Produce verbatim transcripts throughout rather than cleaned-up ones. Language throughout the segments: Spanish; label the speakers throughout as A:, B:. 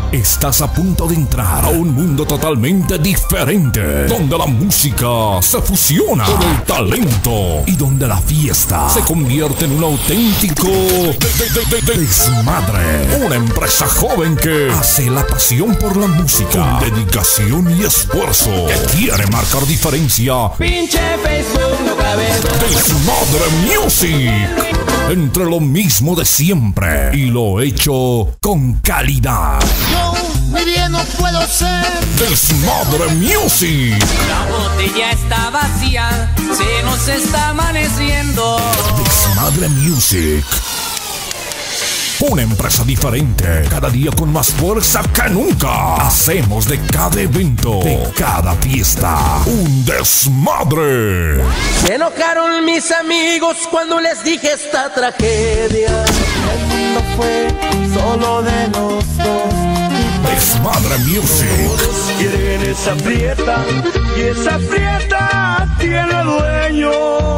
A: Estás a punto de entrar a un mundo totalmente diferente, donde la música se fusiona con el talento y donde la fiesta se convierte en un auténtico de- de- de- de- desmadre. Una empresa joven que hace la pasión por la música con dedicación y esfuerzo, que quiere marcar diferencia.
B: Pinche Facebook otra vez.
A: Desmadre Music. Entre lo mismo de siempre y lo hecho con calidad.
C: Yo, muy bien, no puedo ser.
A: Desmadre Music.
B: La botella está vacía, se nos está amaneciendo.
A: Desmadre Music. Una empresa diferente, cada día con más fuerza que nunca. Hacemos de cada evento, de cada fiesta, un desmadre.
C: Se enojaron mis amigos cuando les dije esta tragedia. El mundo fue solo de los dos.
A: Desmadre Music.
D: Todos quieren esa prieta y esa prieta tiene dueño.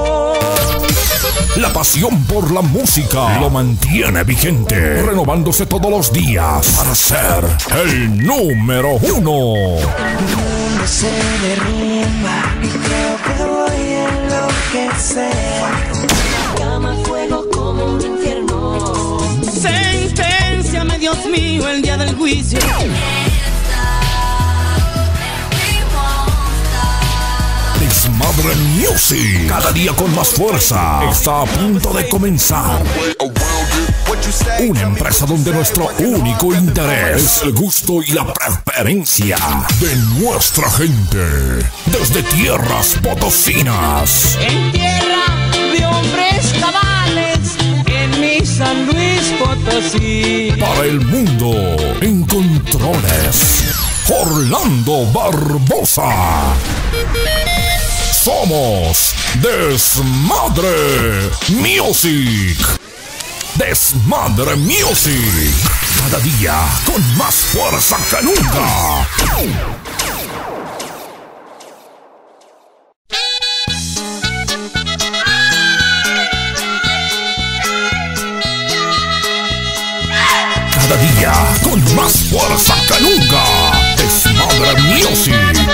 A: La pasión por la música lo mantiene vigente, renovándose todos los días para ser el número uno.
C: El mundo se derrumba y creo que voy a enloquecer.
E: Llama fuego como un infierno.
B: Senténciame, Dios mío, el día del juicio.
A: Desmadre Music, cada día con más fuerza, está a punto de comenzar. Una empresa donde nuestro único interés es el gusto y la preferencia de nuestra gente, desde tierras potosinas.
B: En tierra de hombres cabales, en mi San Luis Potosí.
A: Para el mundo, en controles, Orlando Barbosa. Somos Desmadre Music. Desmadre Music. Cada día con más fuerza que nunca. Cada día con más fuerza que nunca. Desmadre Music.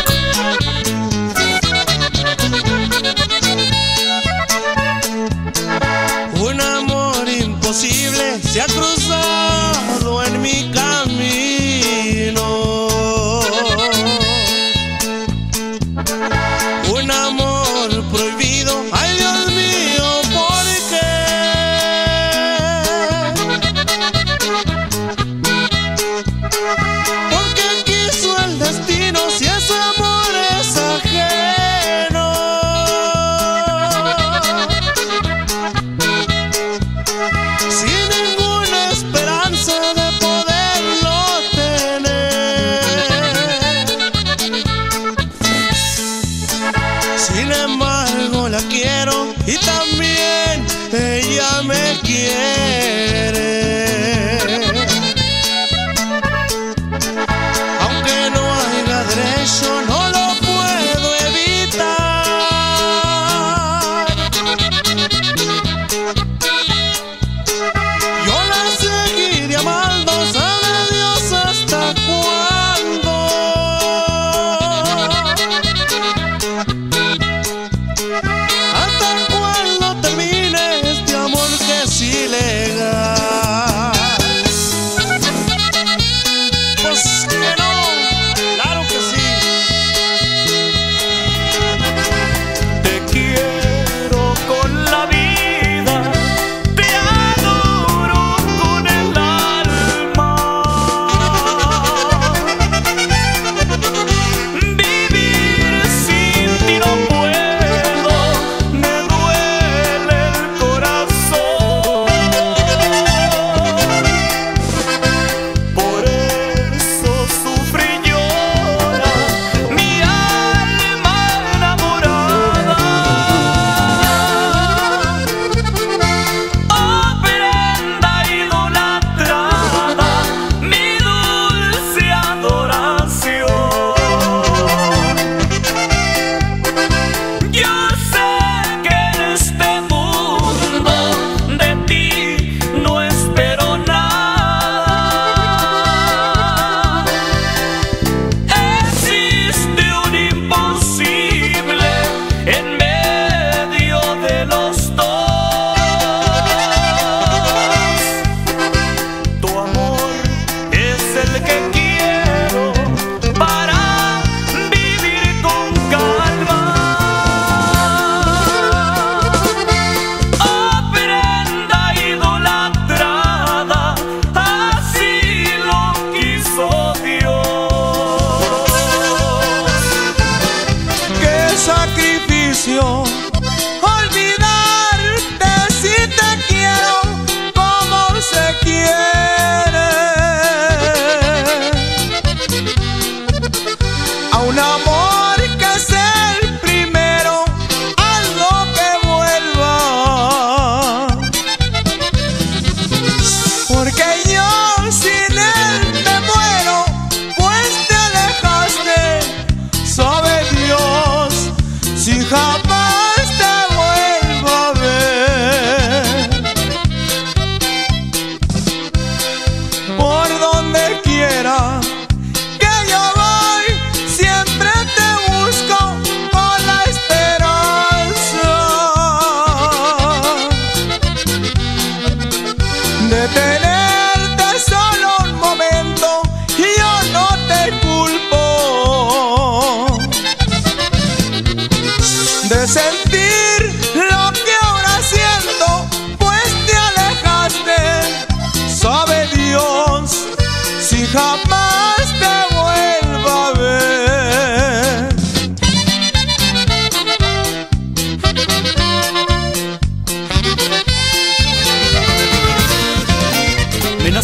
F: Un amor imposible se ha cruzado en mi camino. Un amor prohibido, ay Dios mío, ¿por qué? Porque quiso el destino, si ese amor es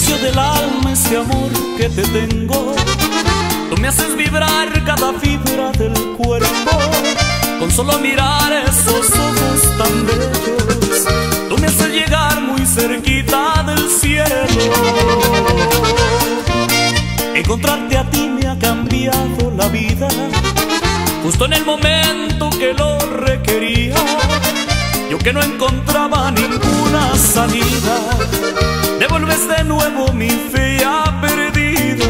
G: nació del alma ese amor que te tengo. Tú me haces vibrar cada fibra del cuerpo con solo mirar esos ojos tan bellos. Tú me haces llegar muy cerquita del cielo. Encontrarte a ti me ha cambiado la vida, justo en el momento que lo requería. Yo que no encontraba ninguna salida, devuelves de nuevo mi fe ya perdida.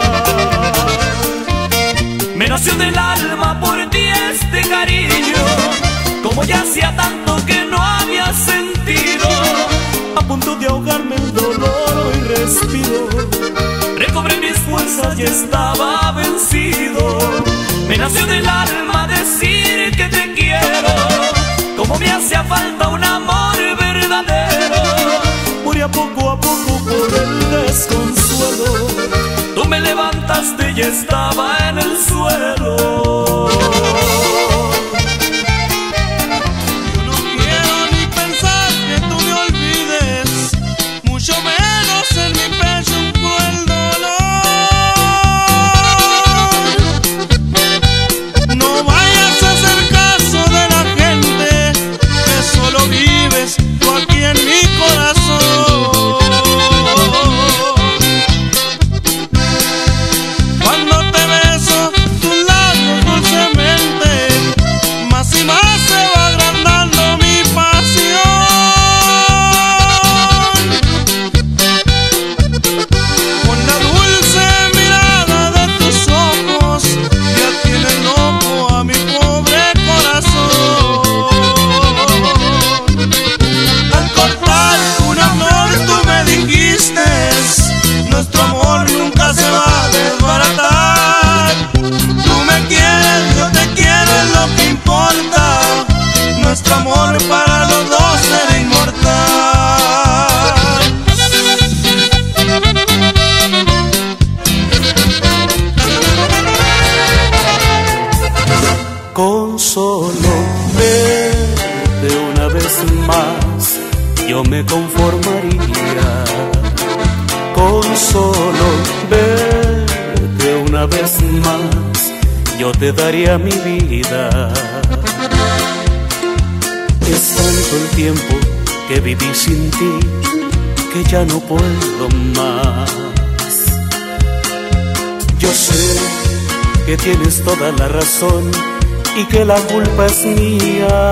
G: Me nació del alma por ti este cariño, como ya hacía tanto que no había sentido. A punto de ahogarme el dolor hoy respiro, recobré mis fuerzas y estaba vencido. Me nació del alma decir que te quiero, como me hacía falta un amor verdadero. Moría poco a poco por el desconsuelo, tú me levantaste y estaba en el suelo.
F: Yo no quiero ni pensar que tú me olvides, mucho menos en mi pecho un cruel dolor. No vayas a hacer caso de la gente, que solo vives tú aquí en mi corazón. Cuando te beso tus labios dulcemente, más y más se va agrandando mi pasión. Con la dulce mirada de tus ojos ya tienes loco a mi pobre corazón. Al cortar un amor tú me dijiste, nuestro amor nunca se va a desbaratar. Tú me quieres, yo te quiero, es lo que importa. Nuestro amor para los dos será inmortal.
G: Con solo verte una vez más yo me conformaría. Con solo verte una vez más yo te daría mi vida. Es tanto el tiempo que viví sin ti que ya no puedo más. Yo sé que tienes toda la razón y que la culpa es mía,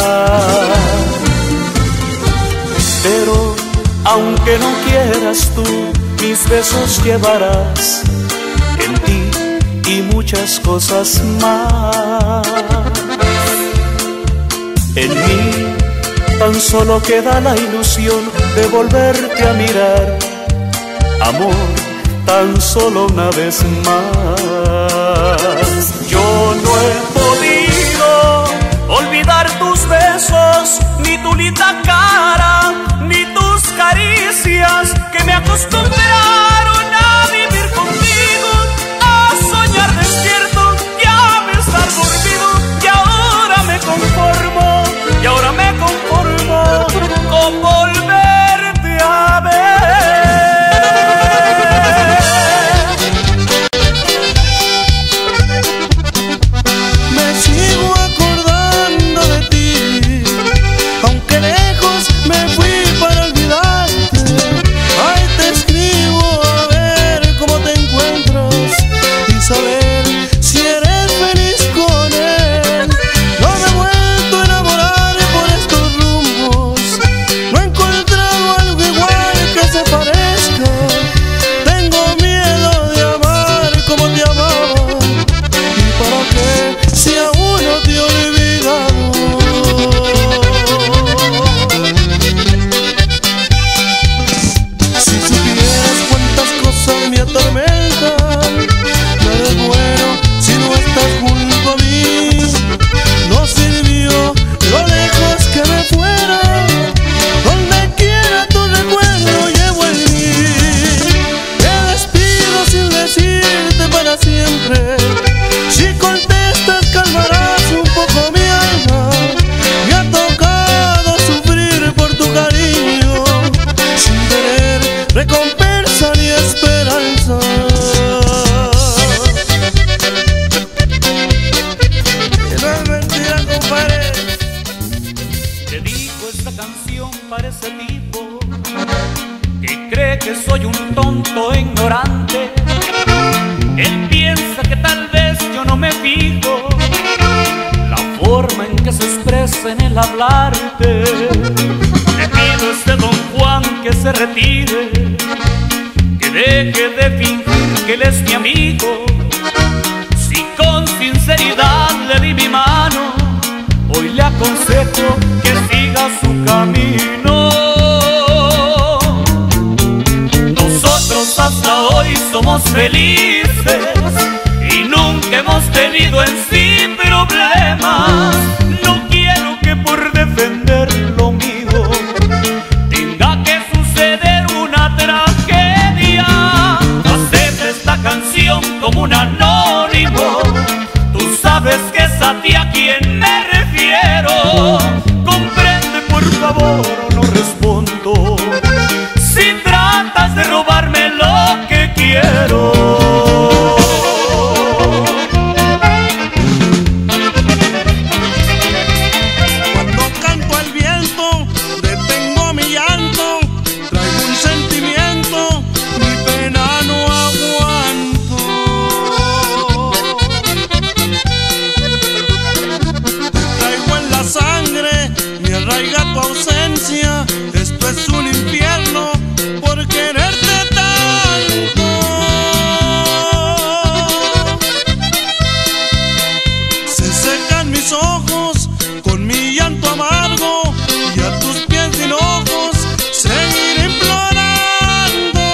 G: pero aunque no quieras tú, mis besos llevarás en ti y muchas cosas más. En mí tan solo queda la ilusión de volverte a mirar, amor, tan solo una vez más. Yo no he podido olvidar tus besos, ni tu linda cara, ni tus caricias que me acostumbraron a vivir contigo, a soñar despierto y a besar dormido. Y ahora me conformo, y ahora me conformo con volverte a ver.
F: Me sigo acordando de ti, aunque lejos me fui para olvidarte. Ay, te escribo
G: soy un tonto ignorante. Él piensa que tal vez yo no me fijo la forma en que se expresa en el hablarte. Le pido a este don Juan que se retire, que deje de fingir que él es mi amigo. Si con sinceridad le di mi mano, hoy le aconsejo que siga su camino. Nosotros hasta hoy somos felices y nunca hemos tenido en sí problemas. No quiero que por defender lo mío tenga que suceder una tragedia. Acepta esta canción como un anónimo. Tú sabes que es a ti a quien me refiero. Comprende por favor o no respondo si tratas de robarme lo que quiero.
F: Esto es un infierno por quererte tanto. Se secan mis ojos con mi llanto amargo y a tus pies sin ojos seguir implorando.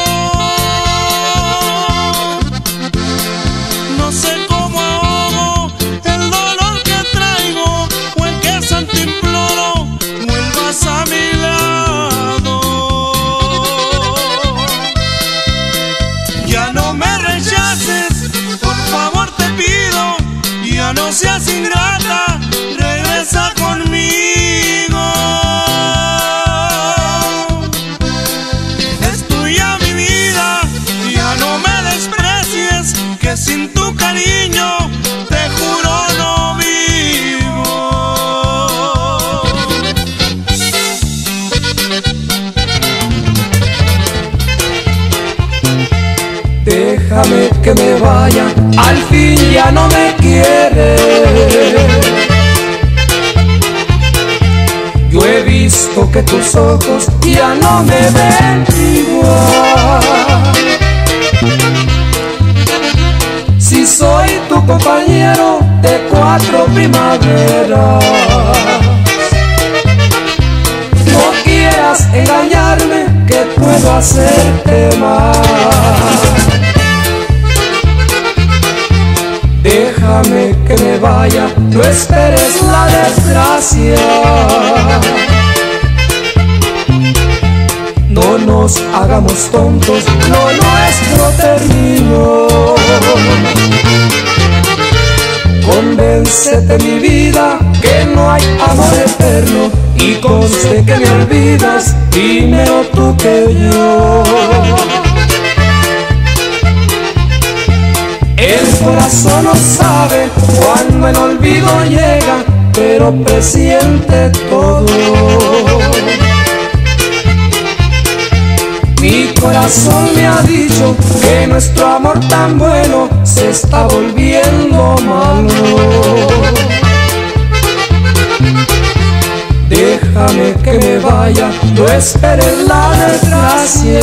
F: No sé cómo ahogo el dolor que traigo o en qué santo imploro vuelvas a mi lado. Ya no me rechaces, por favor te pido. Ya no seas ingrata, regresa conmigo. Es tuya mi vida, ya no me desprecies, que sin tu cariño te juro no vivo.
C: Déjame que me vaya, al fin ya no me quieres. Yo he visto que tus ojos ya no me ven igual. Si soy tu compañero de cuatro primaveras, no quieras engañarme, que puedo hacerte mal. Déjame que me vaya, no esperes la desgracia. No nos hagamos tontos, lo nuestro terminó. Convéncete mi vida que no hay amor eterno, y conste que me olvidas primero tú que yo. El corazón no sabe cuando el olvido llega, pero presiente todo. Mi corazón me ha dicho que nuestro amor tan bueno se está volviendo malo. Déjame que me vaya, no esperes la desgracia.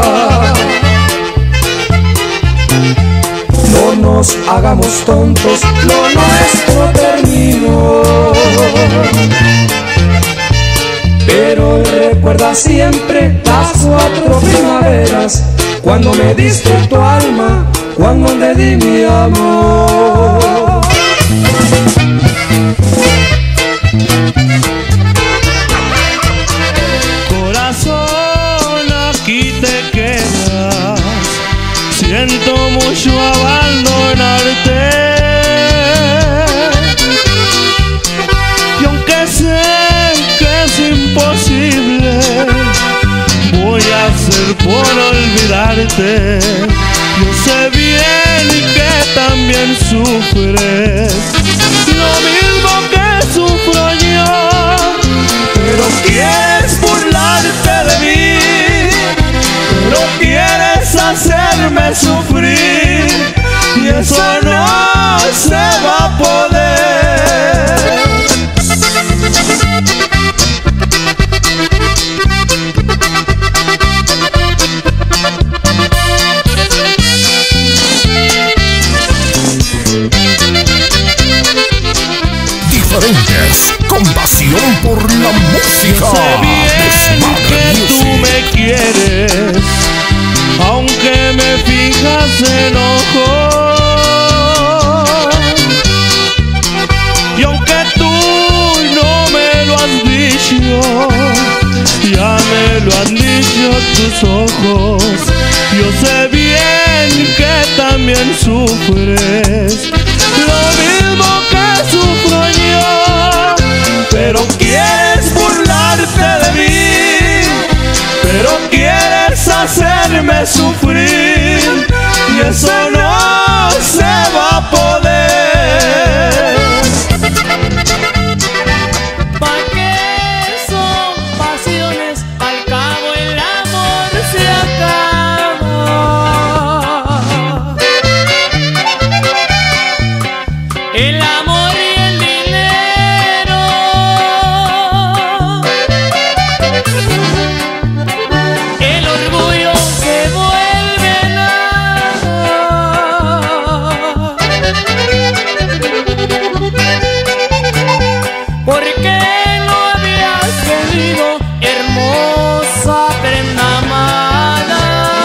C: No nos hagamos tontos, lo nuestro terminó. Pero recuerda siempre las cuatro primaveras, cuando me diste tu alma, cuando le di mi amor.
F: Corazón, aquí te quedas, siento mucho abandonarte. Y aunque sé que es imposible, voy a hacer por olvidarte. Yo sé bien que también sufres lo mismo que sufro yo, pero quieres burlarte de mí, pero quieres hacerme sufrir, y eso no se va a poder.
A: Diferentes, con pasión por la música.
F: Yo sé bien que tú me quieres, aunque me fijas en ojos, y aunque tú no me lo has dicho, ya me lo han dicho tus ojos. Yo sé bien que también sufres lo mismo que sufro yo, pero quieres burlarte de mí, pero quieres hacerme sufrir, y eso no se va a poder.
G: ¿Pa' qué son pasiones? Al cabo el amor se acaba. El amor y el dinero, el orgullo se vuelve nada. ¿Por qué no habías venido, hermosa prenda amada?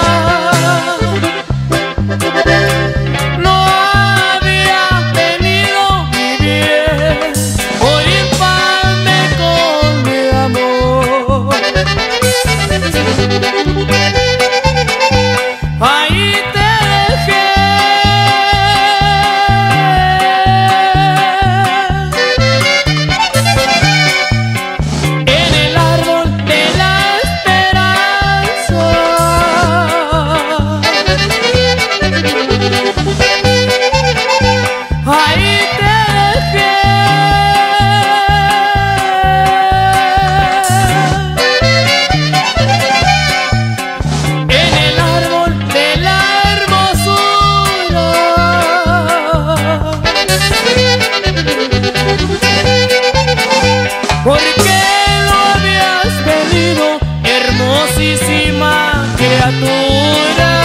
G: No había venido mi bien, por infame con mi amor. Ahí te dejé, en el árbol de la esperanza. Ahí te dejé, en el árbol de la hermosura. ¿Por qué no habías venido, hermosísima criatura?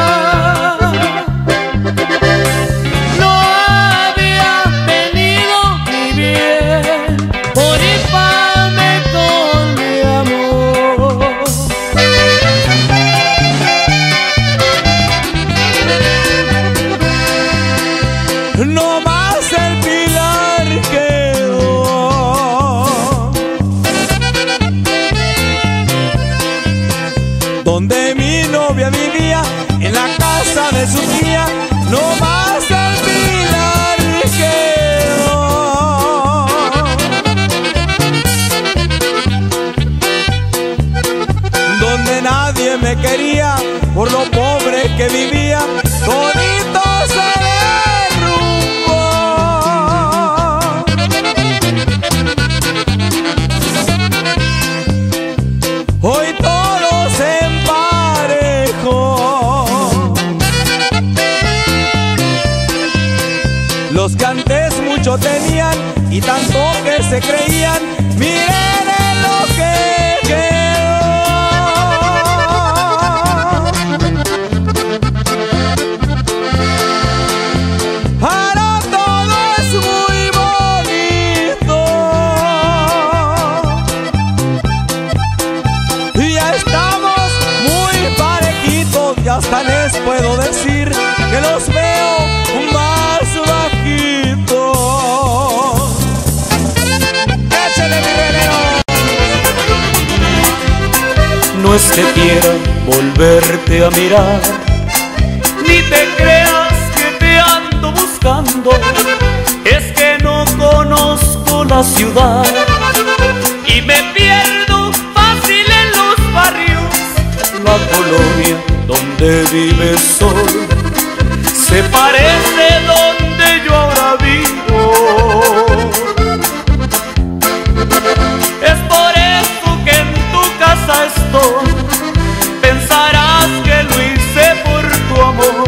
G: No había venido mi bien, por infame con mi amor.
F: No más el pilar quedó, donde mi novia vivía, en la casa de su tía. No más el pilar quedó, donde nadie me quería por lo pobre que vivía. Todito se derrumbó. Hoy todo se emparejó. Los que antes mucho tenían y tanto que se creían, miren en lo que quedó. Ahora todo es muy bonito, y ya estamos muy parejitos, y hasta les puedo decir que los veo más bajitos. ¡Échale, mi relero!
G: No es que quiera volverte a mirar, ni te creas que te ando buscando. Es que no conozco la ciudad y me pierdo fácil en los barrios. La colonia donde vive el sol se parece donde yo ahora vivo. Es por eso que en tu casa estoy. Pensarás que lo hice por tu amor.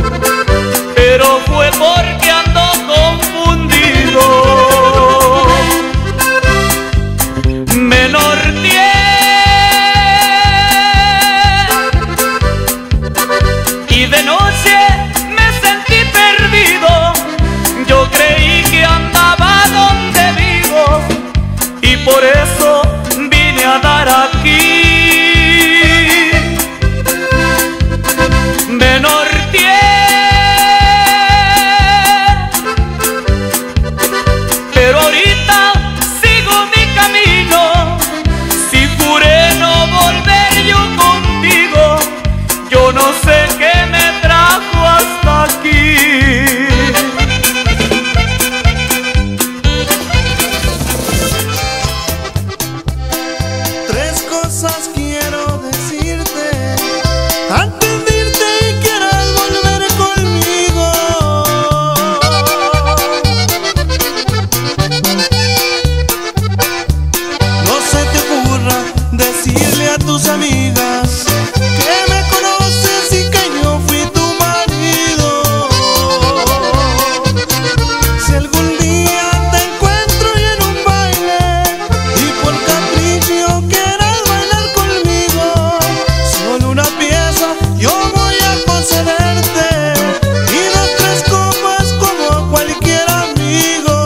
G: de noche me sentí perdido. Yo creí que andaba donde vivo y por eso vine a dar aquí. Me norteé, pero ahorita sigo mi camino. Si juré no volver yo contigo, yo no sé qué me trajo hasta aquí.
F: Tres cosas quiero decirte antes de irte y quieras volver conmigo. No se te ocurra decirle a tus amigas que me conoces y que yo fui tu marido. Si algún día te encuentro y en un baile y por capricho quieras bailar conmigo, solo una pieza yo voy a concederte y dos tres copas como cualquier amigo.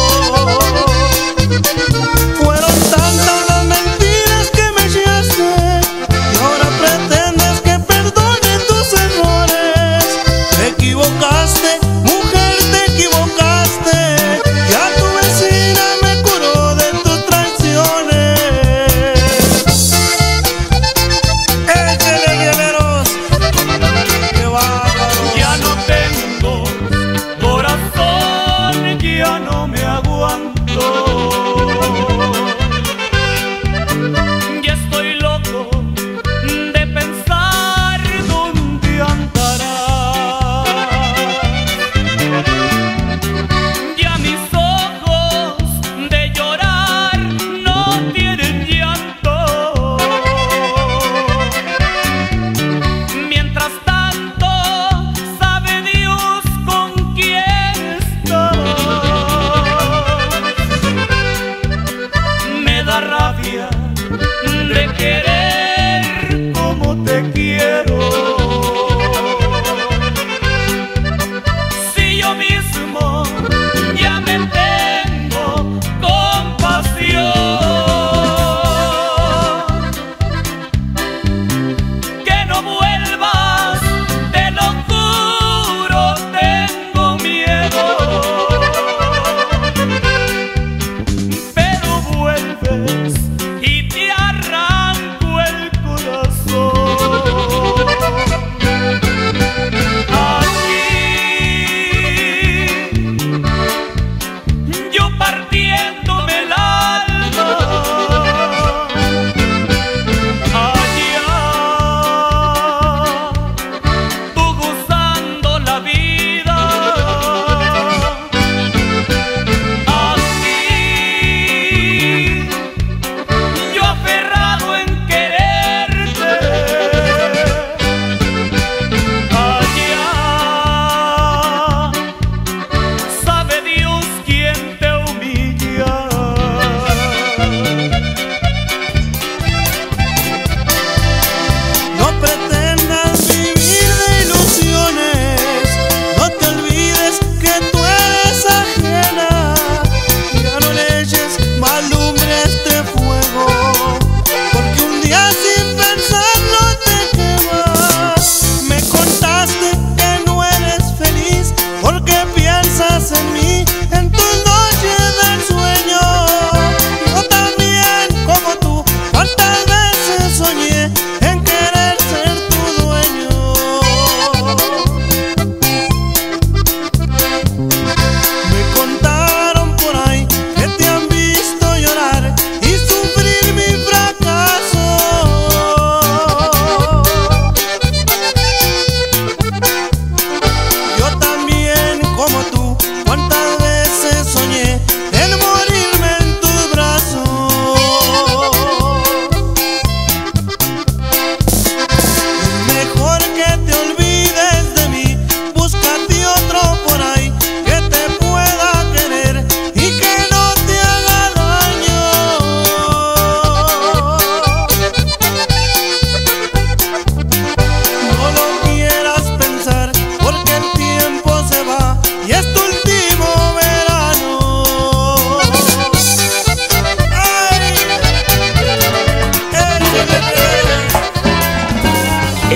F: Fueron tantas las mentiras que me echaste y ahora pretendes que perdone tus errores. Te equivocaste, mujer, te equivocaste. Ya tu vecina me curó de tus traiciones. Échale, guerreros, qué bárbaro.
G: Ya no tengo corazón, ya no me aguanto. Ya estoy loco de pensar dónde andará.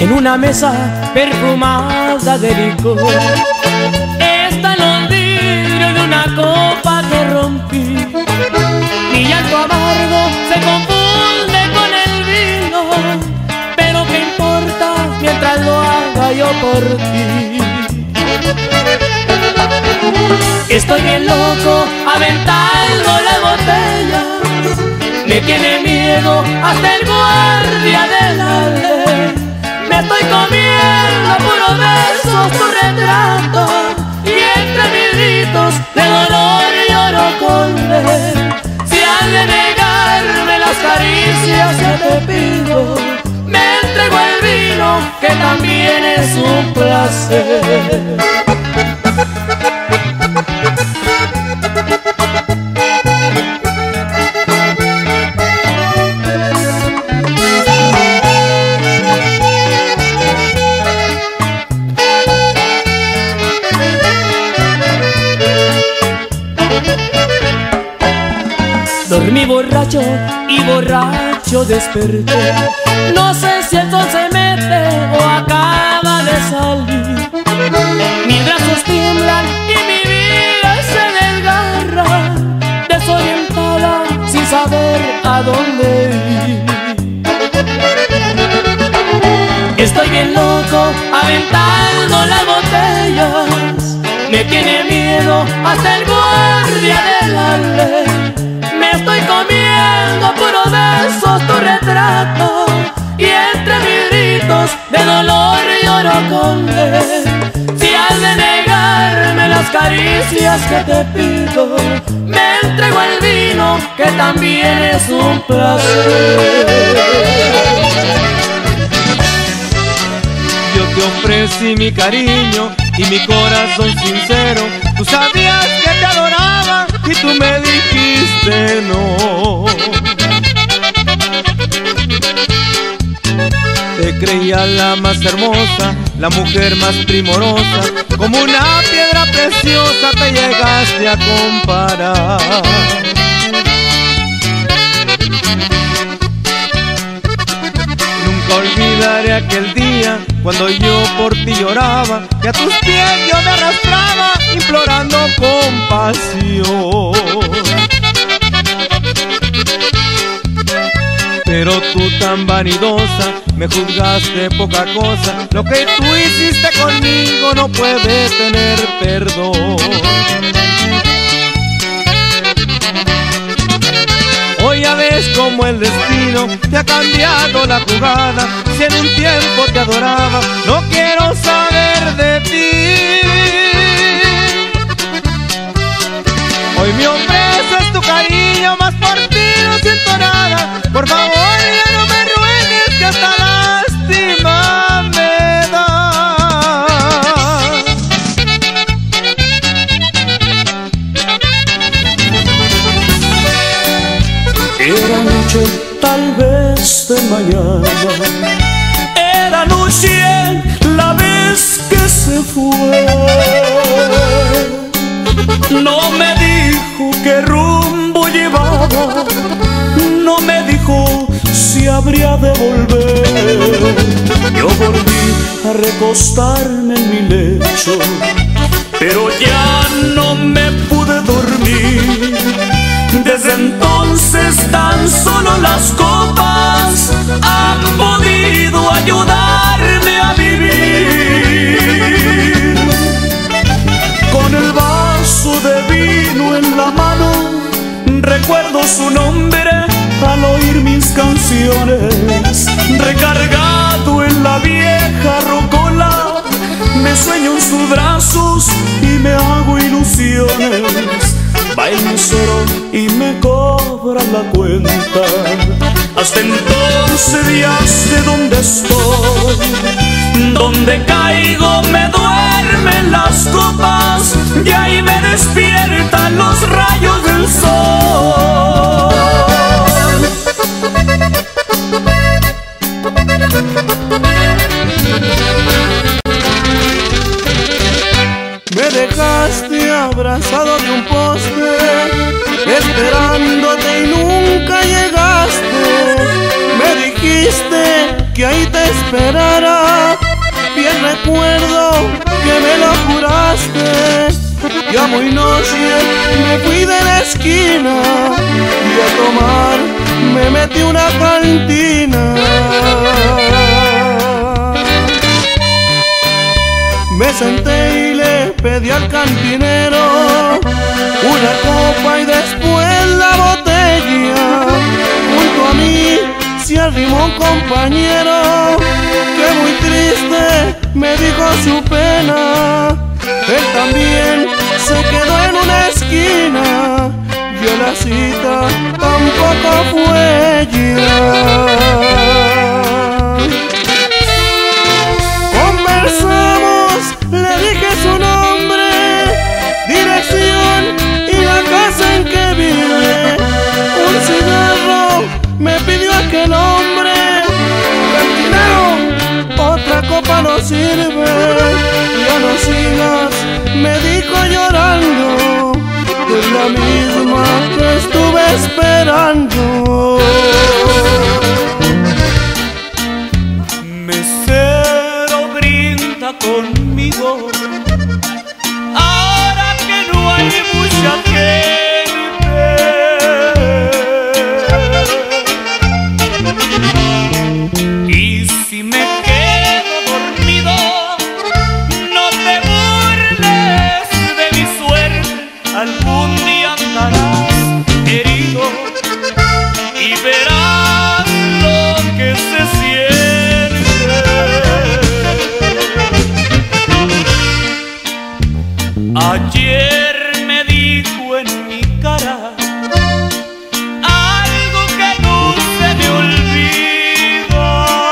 B: en una mesa perfumada de licor. Están los vidrios de una copa que rompí. Mi llanto amargo se confunde con el vino, pero qué importa mientras lo haga yo por ti. Estoy bien loco aventando las botellas, me tiene miedo hasta el guardia de la ley. Me estoy comiendo puros besos tu retrato, y entre mis gritos de dolor lloro con él. Si has de negarme las caricias que te pido, me entrego el vino que también es un placer. Dormí borracho y borracho desperté. No sé si el sol se mete o acaba de salir. Mis brazos tiemblan y mi vida se desgarra, desorientada sin saber a dónde ir. Estoy bien loco aventando las botellas, me tiene miedo hasta el guardia de la ley. Me estoy comiendo puros besos tu retrato, y entre mis gritos de dolor lloro con él. Si has de negarme las caricias que te pido, me entrego el vino que también es un placer.
F: Yo te ofrecí mi cariño y mi corazón sincero. Tú sabías que te adoraba y tú me dijiste no. Te creía la más hermosa, la mujer más primorosa. Como una piedra preciosa te llegaste a comparar. Nunca olvidaré aquel día cuando yo por ti lloraba, que a tus pies yo me arrastraba implorando compasión. Pero tú tan vanidosa me juzgaste poca cosa. Lo que tú hiciste conmigo no puede tener perdón. Hoy ya ves como el destino te ha cambiado la jugada. Si en un tiempo te adoraba, no quiero saber de ti. Hoy me ofreces tu cariño, más por ti no siento nada. Por favor ya no me ruegues, que hasta lástima me da.
C: Era noche, tal vez de mañana.
B: Era noche la vez que se fue. No me dijo qué rumbo llevaba, no me dijo si habría de volver. Yo volví a recostarme en mi lecho, pero ya no me pude dormir. Desde entonces tan solo las copas han podido ayudarme a vivir. Con el vaso de vino en la mano, recuerdo su nombre al oír mis canciones. Recargado en la vieja rocola, me sueño en sus brazos y me hago ilusiones. Va el mesero y me cobra la cuenta. Hasta entonces ya sé dónde estoy. Donde caigo me duermen las copas, y ahí me despiertan los rayos del sol.
F: Me dejaste abrazado de un poste, esperándote y nunca llegaste. Me dijiste que ahí te esperara. Bien recuerdo que me lo juraste. Ya muy noche me fui de la esquina y a tomar me metí una cantina. Me senté y le pedí al cantinero una copa y después la botella. Junto a mí se arrimó un compañero que muy triste me dijo su pena. Él también se quedó en una esquina, vio la cita, tampoco fue ella. Conversamos, le dije su nombre, dirección y la casa en que vive. Un cigarro me pidió aquel hombre. Cantinero, otra copa no sirve. Ya no sigas, me dijo llorando, es la misma que estuve esperando.
G: Mesero, brinda conmigo, ahora que no hay mucha gente. Y si me quedo dormido, no te burles de mi suerte, algún día andarás herido y verás lo que se siente. Ayer me dijo en mi cara algo que no se me olvida.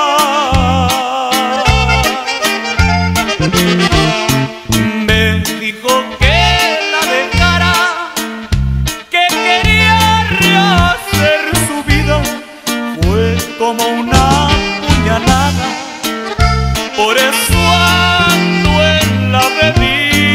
G: Me dijo que la dejara, que quería rehacer su vida. Fue como una puñalada, por eso ando en la bebida.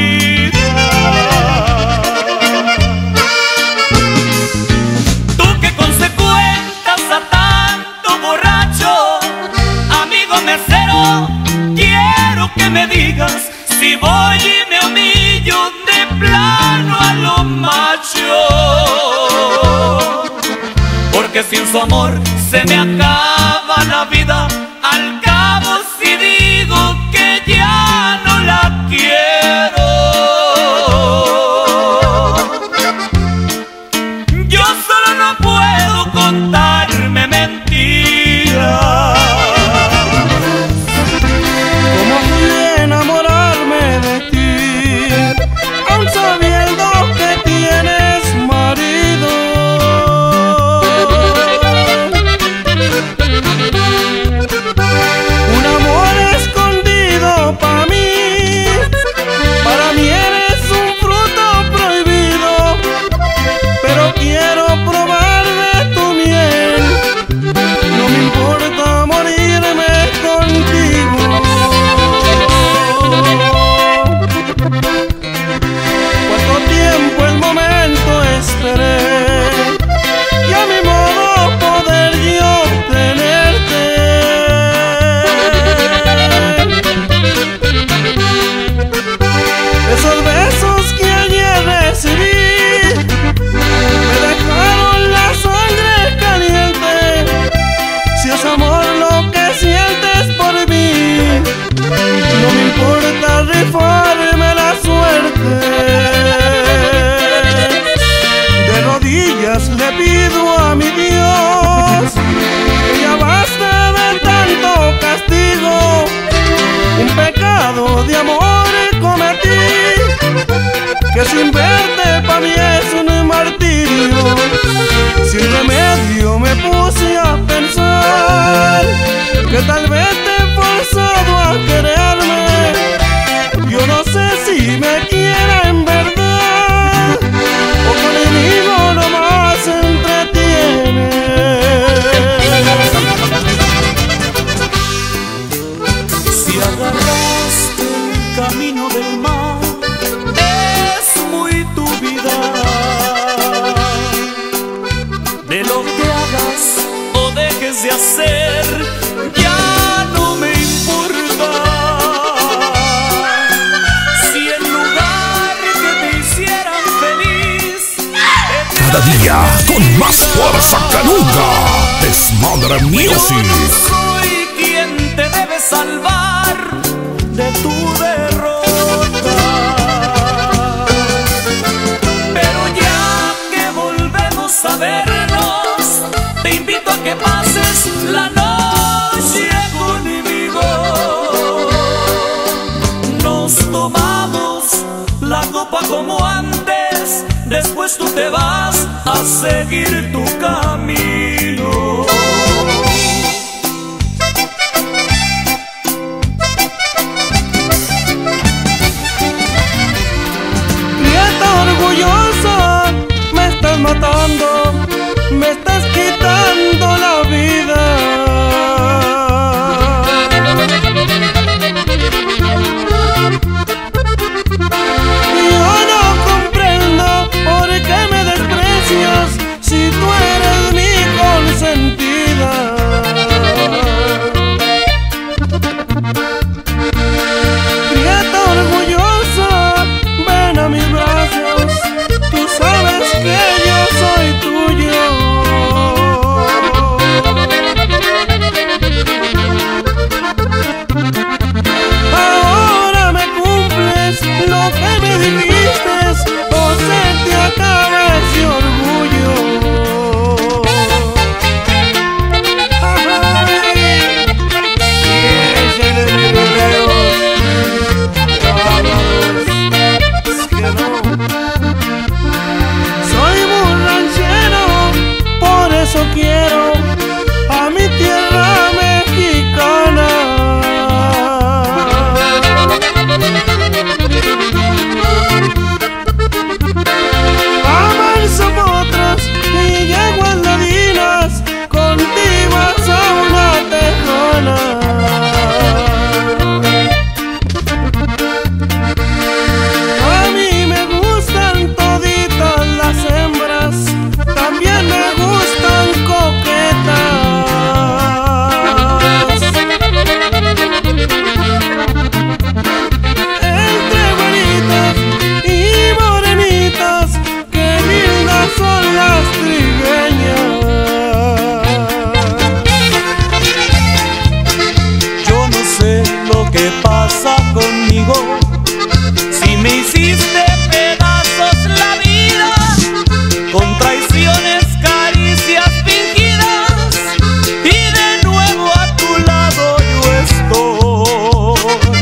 G: Tú que consecuentas a tanto borracho, amigo mesero, quiero que me digas si voy y me humillo de plano a lo macho. Porque sin su amor se me acaba la vida. Al cabo si digo que ya no la quiero, yo solo no puedo contarme mentiras.
F: ¿Cómo fui a enamorarme de ti, aun sabiendo que tienes marido? Un amor escondido para mí, para mí eres un fruto prohibido, pero quiero probar de tu miel. No me importa morirme contigo. Cuánto tiempo el momento esperé, y a mi modo poder yo tenerte. Esos besos que ayer recibí me dejaron la sangre caliente. Si es amor lo que sientes por mí, no me importa rifarme la suerte. De rodillas le pido a mi Dios que ya basta de tanto castigo. Un pecado de amor cometí, que sin verte pa' mí es un martirio. Sin remedio me puse a pensar que tal vez te he forzado a quererme. Yo no sé si me quiera en verdad o conmigo nomás entretiene.
G: Si agarraste el camino del mar, es muy tu vida. De lo que hagas o dejes de hacer, ya
A: cada día con más fuerza que nunca. Desmadre Music.
G: Yo no soy quien te debe salvar de tu derrota, pero ya que volvemos a vernos, te invito a que pases la noche conmigo. Nos tomamos la copa como antes, después tú te vas a seguir tu camino.
F: Prieta orgullosa, me estás matando, me estás quitando la vida. Yo no comprendo por qué me desprecias si tú eres mi consentida. Prieta orgullosa, ven a mis brazos, tú sabes que yo soy tuyo. Ahora me cumples lo que me dijiste, o se te acaba ese orgullo. Ay, y ese es mi correo. Es que no. Soy muy ranchero, por eso quiero a mi tierra mexicana. Amar sopotras y yeguas ladinas, contigo a una tejana. A mí me gustan toditas las hembras, también me gustan coquetas. Entre güeritas y morenitas, qué lindas son las trigueñas.
G: Yo no sé lo que pasa conmigo, si me hiciste pedazos la vida, con traiciones, caricias fingidas, y de nuevo a tu lado yo estoy.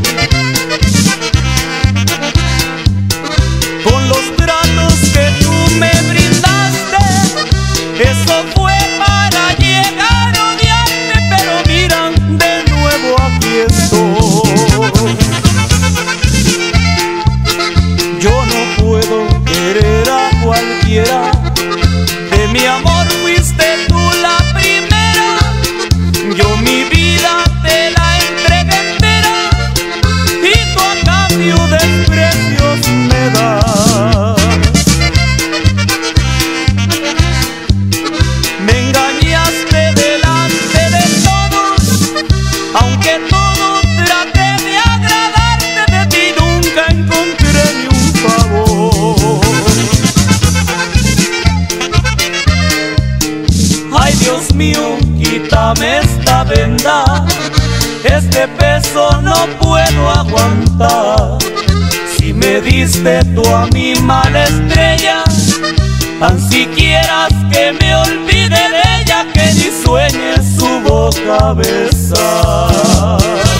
G: Con los tratos que tú me brindaste, eso fue para llegar a odiarte, pero mira, de nuevo aquí estoy. Yo no puedo querer a cualquiera, de mi amor fuiste tú la primera. Yo mi vida te la entregué entera, y tú a cambio desprecios me das. Me engañaste delante de todos, aunque todo traté de agradarte, de ti nunca encontré ni un favor. Ay, Dios mío, quítame esta venda, este peso no puedo aguantar. Si me diste tú a mi mala estrella, tan siquiera que me olvide de ella, que ni sueñe su boca besar.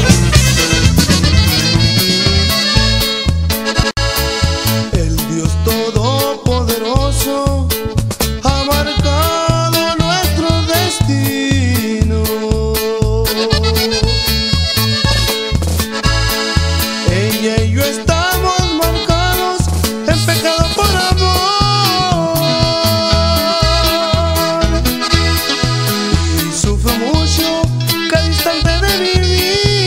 F: El Dios Todopoderoso ha marcado nuestro destino. Ella y yo estamos marcados en pecado por amor, y sufro mucho cada instante de mi vida.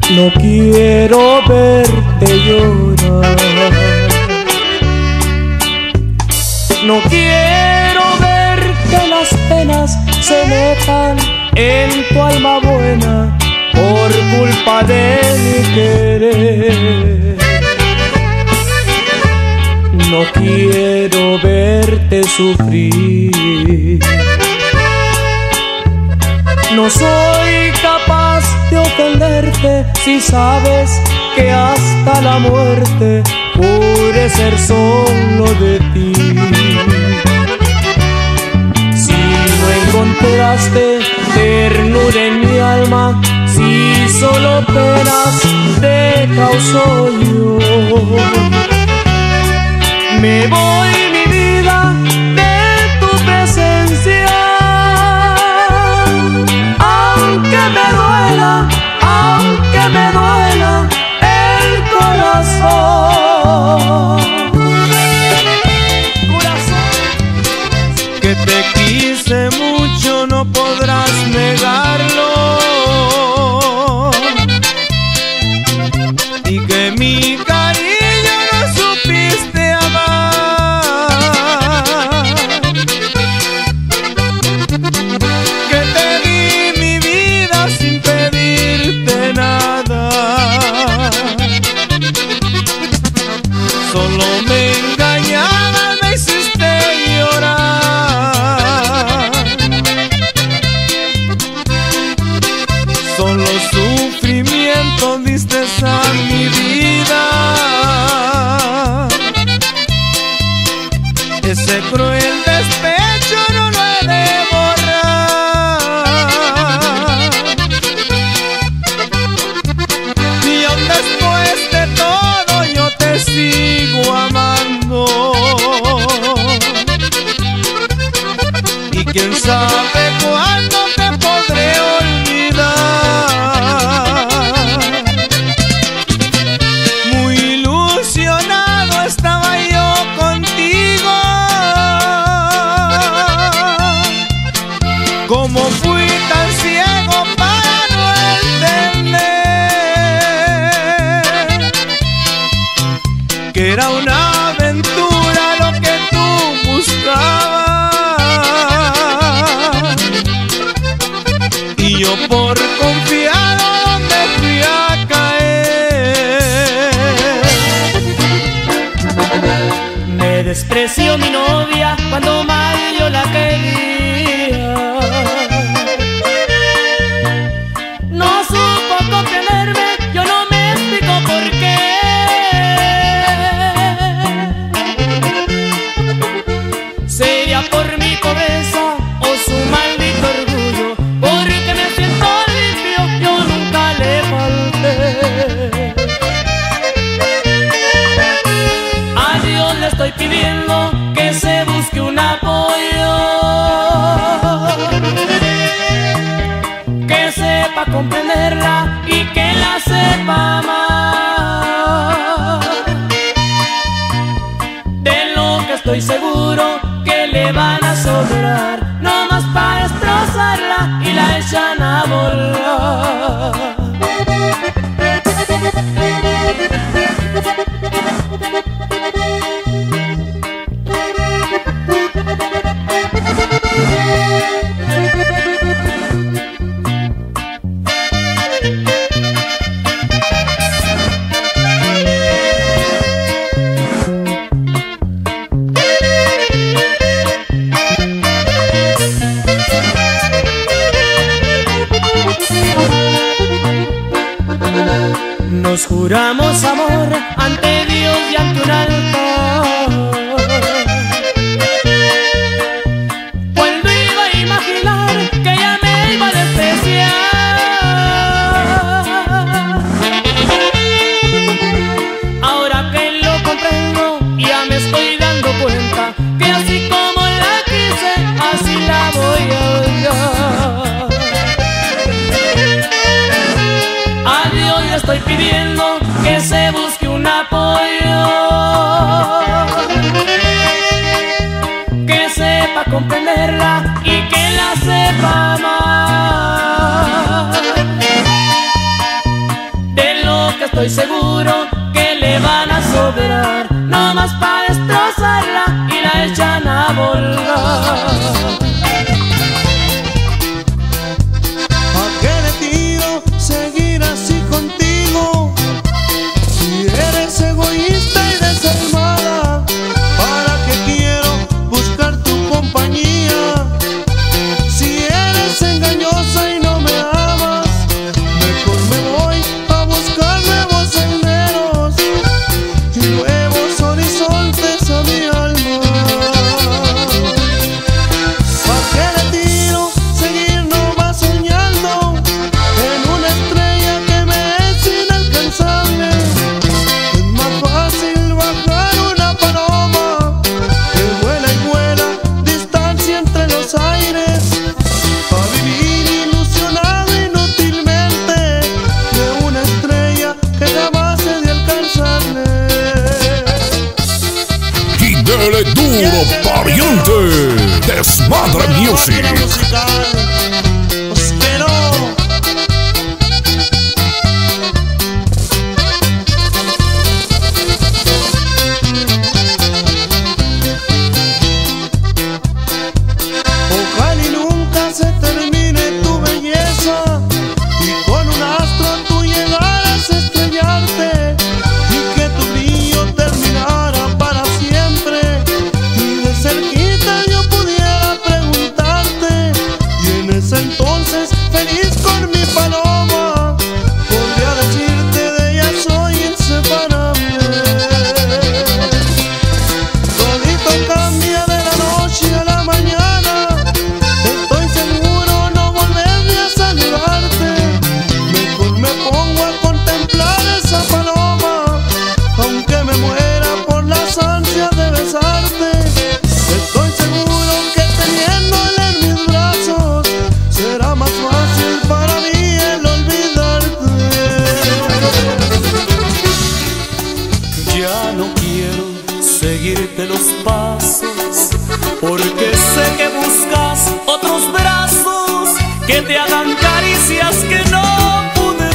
C: No quiero verte llorar, no quiero ver que las penas se metan en tu alma buena por culpa de mi querer. No quiero verte sufrir, no soy capaz de ofenderte si sabes que hasta la muerte pude ser solo de ti. Si no encontraste ternura en mi alma, si solo penas te causó yo, me voy mi vida de tu presencia. Aunque me duela, aunque me duela el corazón. Corazón,
F: que te quise mucho, no podrás negarlo, y que mi cariño no supiste amar, que te di mi vida sin pedirte nada, solo me engañabas, me hiciste llorar, solo sufrimiento diste a mi vida. Ese cruel despecho no lo he de borrar, y aún después de todo yo te sigo amando, y quién sabe cuándo te podré olvidar. Muy ilusionado estaba yo contigo, como fui tan ciego para no entender que era una aventura lo que tú buscabas, y yo por confiado donde fui a caer.
G: Me despreció mi novia cuando mal yo la quería. No supo comprenderme, yo no me explico por qué. Sería por mi pobreza o su maldito orgullo, porque me siento limpio, yo nunca le falté. A Dios le estoy pidiendo que se busque un apoyo, que sepa comprenderla y que la sepa amar. De lo que estoy seguro que le van a sobrar, no más para destrozarla y la echan a volar. Nos juramos amor ante Dios y ante un altar. ¿Cuándo iba a imaginar que ella me iba a despreciar? Ahora que lo comprendo, ya me estoy dando cuenta que así como la quise, así la voy a odiar. A Dios le estoy pidiendo que se busque un apoyo,
C: estoy seguro que le van a sobrar, nomás para destrozarla y la echan a volar.
F: ¿A qué le tiro seguir así contigo? Si eres egoísta y desalmada, ¿para qué quiero buscar tu compañía? Si eres engañosa y no me amas, mejor me voy a buscar nuevos senderos y nuevos horizontes a mi alma. ¿Para qué le tiro seguir nomás soñando en una estrella que me es inalcanzable? Es más fácil bajar una paloma que vuela y vuela distancia entre los aires, a vivir ilusionado inútilmente de una estrella que jamás he de alcanzarle.
A: Y dele duro, pariente. Desmadre Music.
F: Musical. Pues que no. Ojalá y nunca se termine tu belleza y con un astro tú llegaras a estrellarte y que tu brillo terminara para siempre y de cerquita yo pudiera preguntarte y en ese entonces feliz con mi paloma podría decirte de ella soy inseparable. Todito cambia de la noche a la mañana, estoy seguro no volveré a saludarte. Mejor me pongo a contemplar esa paloma, aunque me muera por las ansias de besarte. Estoy seguro que teniéndola en mis brazos será más fácil para mí el olvidarte.
G: Ya no quiero seguirte los pasos, porque sé que buscas otros brazos que te hagan caricias que no pude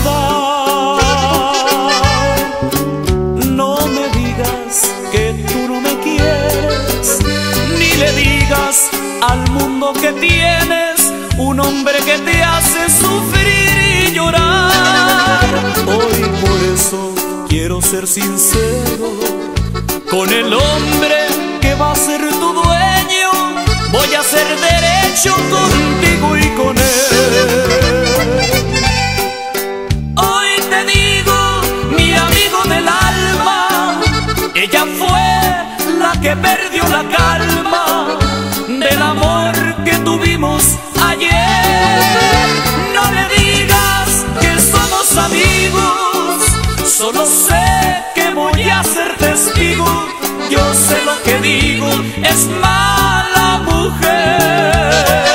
G: dar. No me digas que tú no me quieres, ni le digas al mundo que tienes un hombre que te hace sufrir y llorar. Hoy por eso quiero ser sincero con el hombre que va a ser tu dueño. Voy a ser derecho contigo y con él. Hoy te digo, mi amigo del alma, ella fue la que perdió la calma del amor que tuvimos ayer. No le digas que somos amigos, solo sé que voy a ser testigo. Yo sé lo que digo, es mala mujer.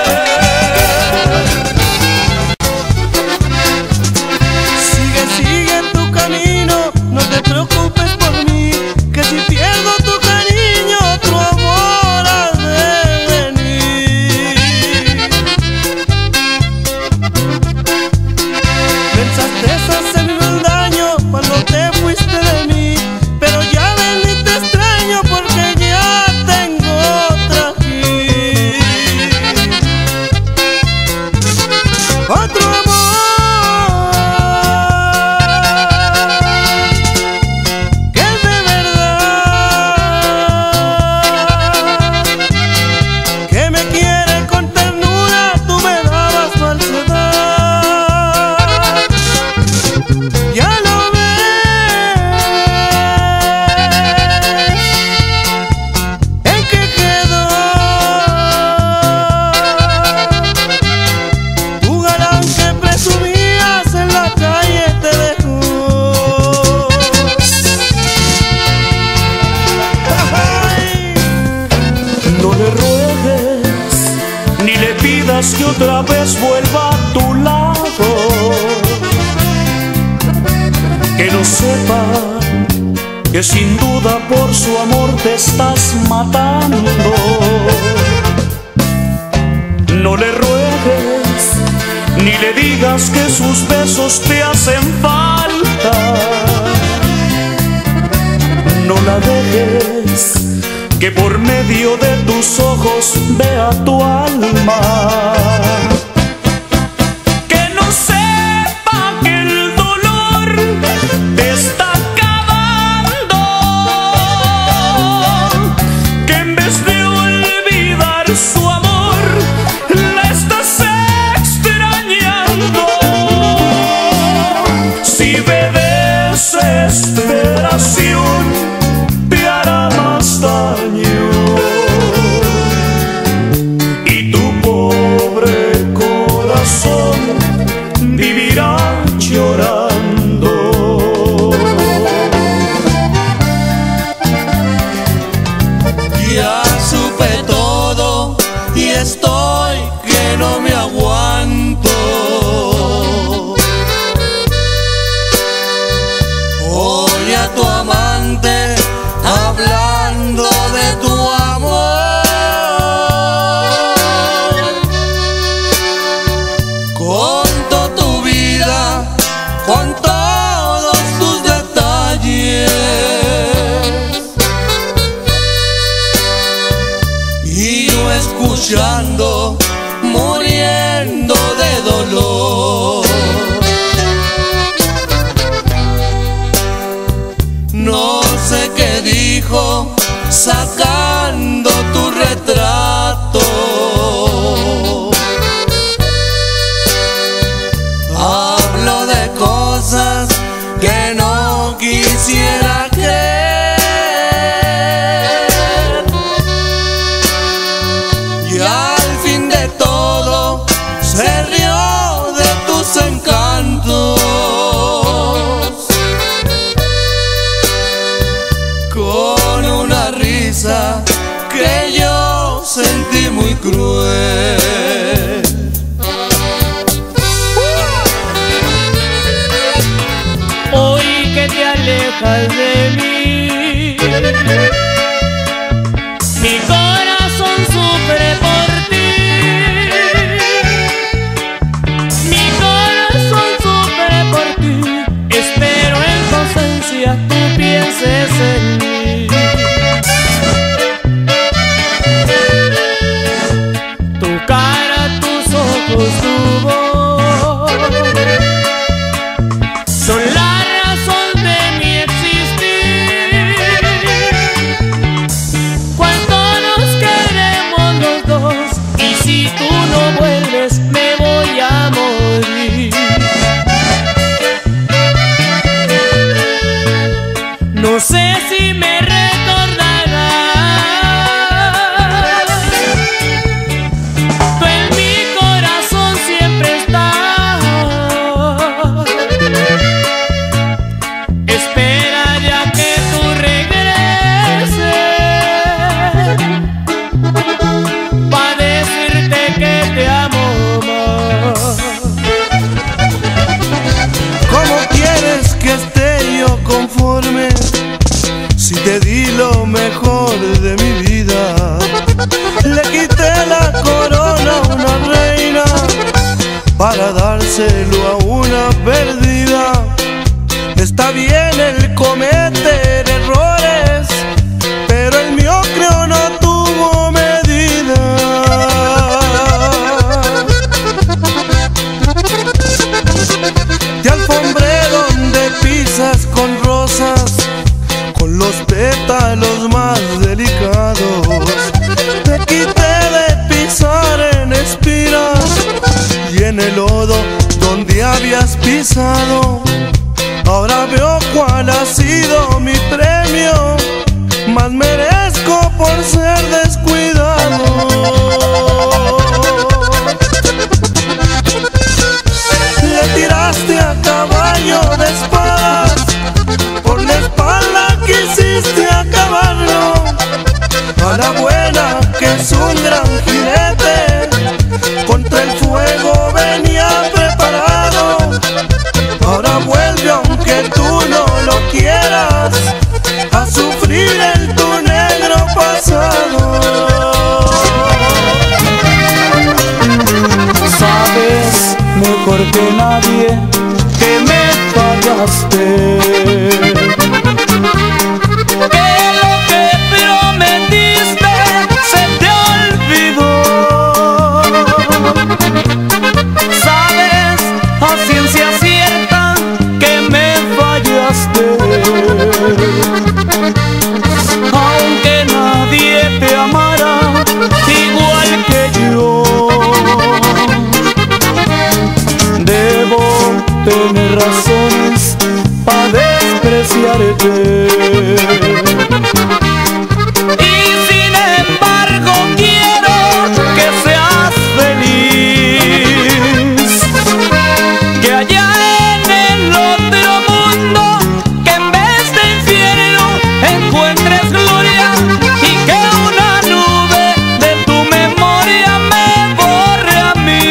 F: Sigue, sigue en tu camino, no te preocupes por mí, que si pierdo tu cariño otro amor ha de venir. Pensaste hacerme un daño cuando te fuiste de mí, pero ya ven ni te extraño porque ya tengo otra aquí. Otro amor que es de verdad, que me quiere con ternura, tú me dabas falsedad. Ya lo ves, ¿en qué quedó? Tu galán que presumías en la calle te dejó. Ay.
G: No le ruegues, ni le pidas que otra vez vuelva a tu lado. Que no sepa que sin duda por su amor te estás matando. No le ruegues, ni le digas que sus besos te hacen falta.
B: que por medio de tus ojos vea tu alma. Que no sepa que el dolor te está acabando, que en vez de olvidar su amor la estás extrañando. Si ve desesperación te hará más daño y tu pobre corazón vivirá llorando.
F: Ya supe todo y estoy que no me aguanto. Oye a tu amante hablando de tu amor, contó tu vida con todos tus detalles y yo escuchando, muriendo de dolor. No sé qué dijo sacando tu retrato. Hablo de cosas que no quisiera creer. Y al fin de todo se rió de tus encantos. Con una risa que yo sentí muy cruel.
C: Hoy que te alejas de mí, mi corazón sufre por ti. Mi corazón sufre por ti. Espero en tu ausencia tú pienses en mí. Tu cara, tus ojos, tu voz son la razón de mi existir. Cuánto nos queremos los dos, y si tú no vuelves me voy a morir. No sé si me recordarás, tú en mi corazón siempre estás. Esperaré a que tú regreses para decirte que te amo más.
F: ¿Cómo quieres que esté yo conforme si te di lo mejor de mi vida? Le quité la corona a una reina para dárselo a una perdida. Está bien el cometer errores, pero el mío creo no tuvo medida. Te alfombré donde pisas con rosas, con los pétalos más delicados. Te quité de pisar en espinas y en el lodo donde habías pisado. Ahora veo cuál ha sido mi premio, más merezco por ser descuidado. Le tiraste a caballo de espadas, por la espalda quisiste acabarlo. A la buena que es un gran jinete, contra el fuego venía preparado. Ahora vuelve aunque tú no lo quieras, a sufrir en tu negro pasado.
B: Sabes mejor que nadie que me fallaste,
C: Que lo que prometí
B: tiene razones para despreciarte.
G: Y sin embargo quiero que seas feliz, que allá en el otro mundo, que en vez de infierno encuentres gloria, y que una nube de tu memoria me borre a mí.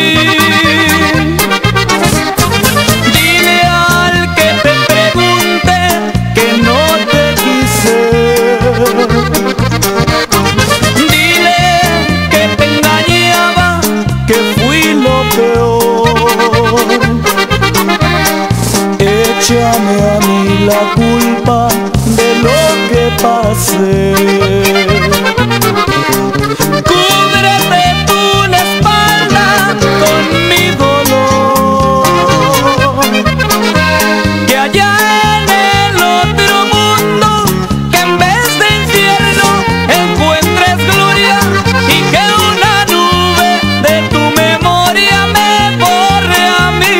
G: Dile al que te pregunte que no te quise, dile que te engañaba, que fui lo peor.
B: Échame a mí la culpa de lo que pasé.
G: Cúbrete tú la espalda con mi dolor, que allá en el otro mundo, que en vez de infierno encuentres gloria, y que una nube de tu memoria me borre a mí.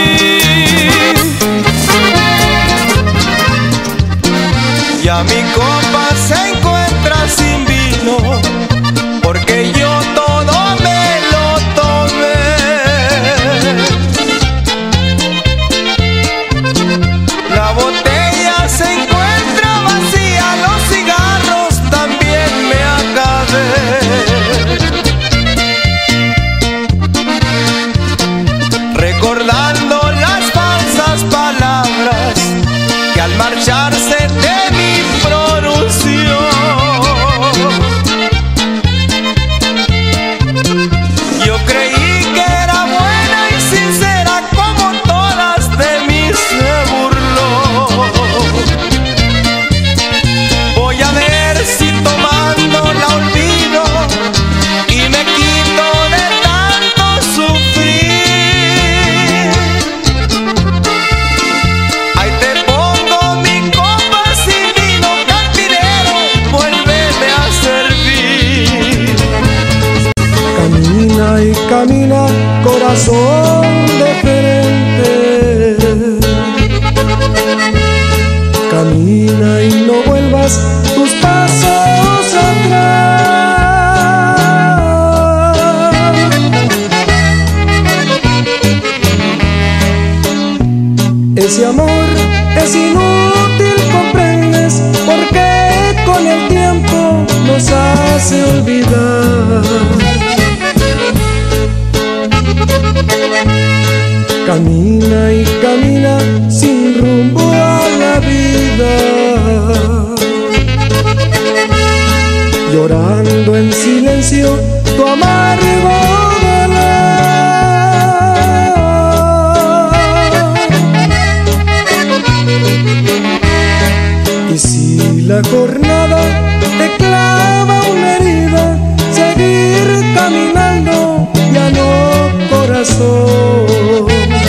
F: Ya mi copa se encuentra sin vino, porque yo todo me lo tomé. La botella se encuentra vacía, los cigarros también me acabé. Recordando las falsas palabras que al marcharse de mí pronunció. Yo creí que era buena y sincera, como todas de mí se burló. Voy a ver si tomando la olvido y me quito de tanto sufrir. Ahí te pongo mi copa sin vino, cantinero, vuélveme a servir.
C: Camina y camina, corazón diferente. Camina y no vuelvas tus pasos atrás. Ese amor es inútil, comprendes, porque con el tiempo nos hace olvidar. Camina y camina sin rumbo a la vida, llorando en silencio tu amargo dolor. Y si la jornada te clava una herida, seguir caminando ya no, corazón.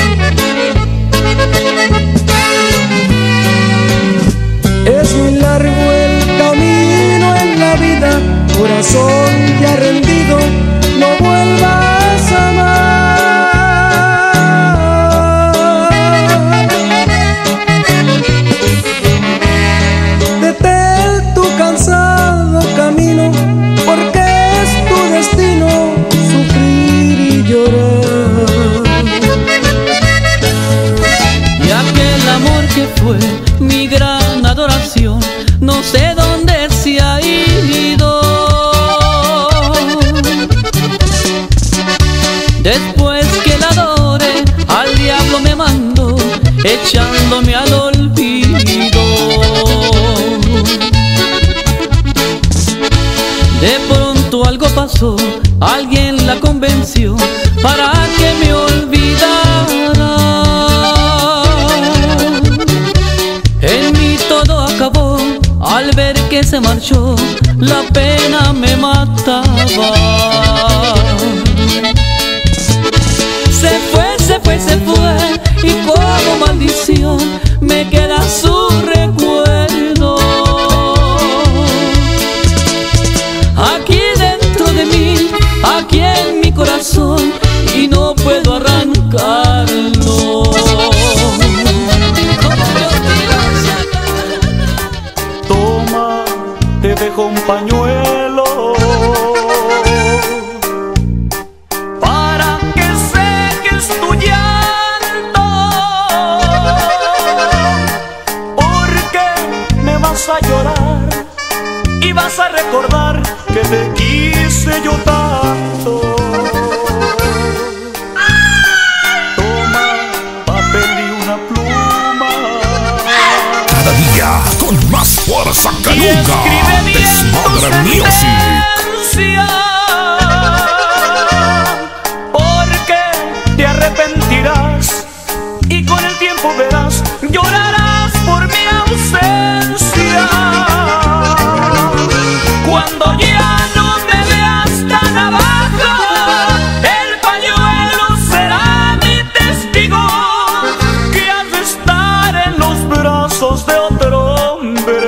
C: Es muy largo el camino en la vida, corazón ya rendido, no vuelvas a amar. Detén tu cansado camino, porque es tu destino sufrir y llorar.
G: Y aquel amor que fue mi gran adoración, no sé dónde se ha ido. Después que la adoré, al diablo me mandó, echándome al olvido. De pronto algo pasó, alguien la convenció para que me olvidara. En mí todo acabó, al ver que se marchó, la pena me mataba. Se fue, se fue, se fue, y como maldición me queda su recuerdo. Aquí dentro de mí, aquí en mi corazón, y no puedo arrancarlo.
B: pañuelo para que seques tu llanto, porque me vas a llorar y vas a recordar que te quise yo tanto. Toma papel y una pluma,
A: cada día con más fuerza que
B: y
A: nunca.
B: escribe bien tu
A: Desmadre Music.
B: sentencia, porque te arrepentirás y con el tiempo verás, llorarás por mi ausencia. Cuando ya no me veas tan abajo, el pañuelo será mi testigo que has de estar en los brazos de otro hombre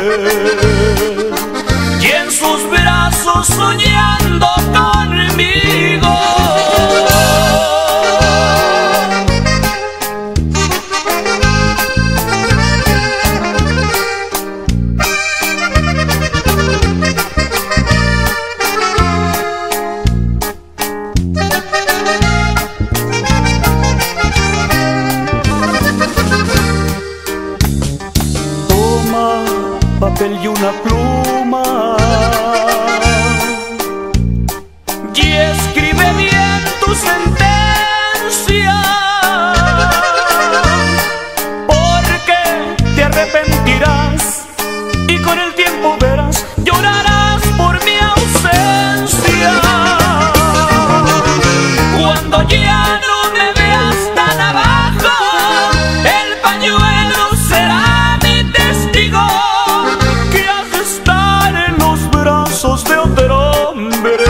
B: y en sus brazos soñando conmigo. Papel y una pluma y escribe bien tu sentencia, porque te arrepentirás y con el tiempo verás, llorarás por mi ausencia. Cuando ya no me veas tan abajo, el pañuelo será mi testigo de otro hombre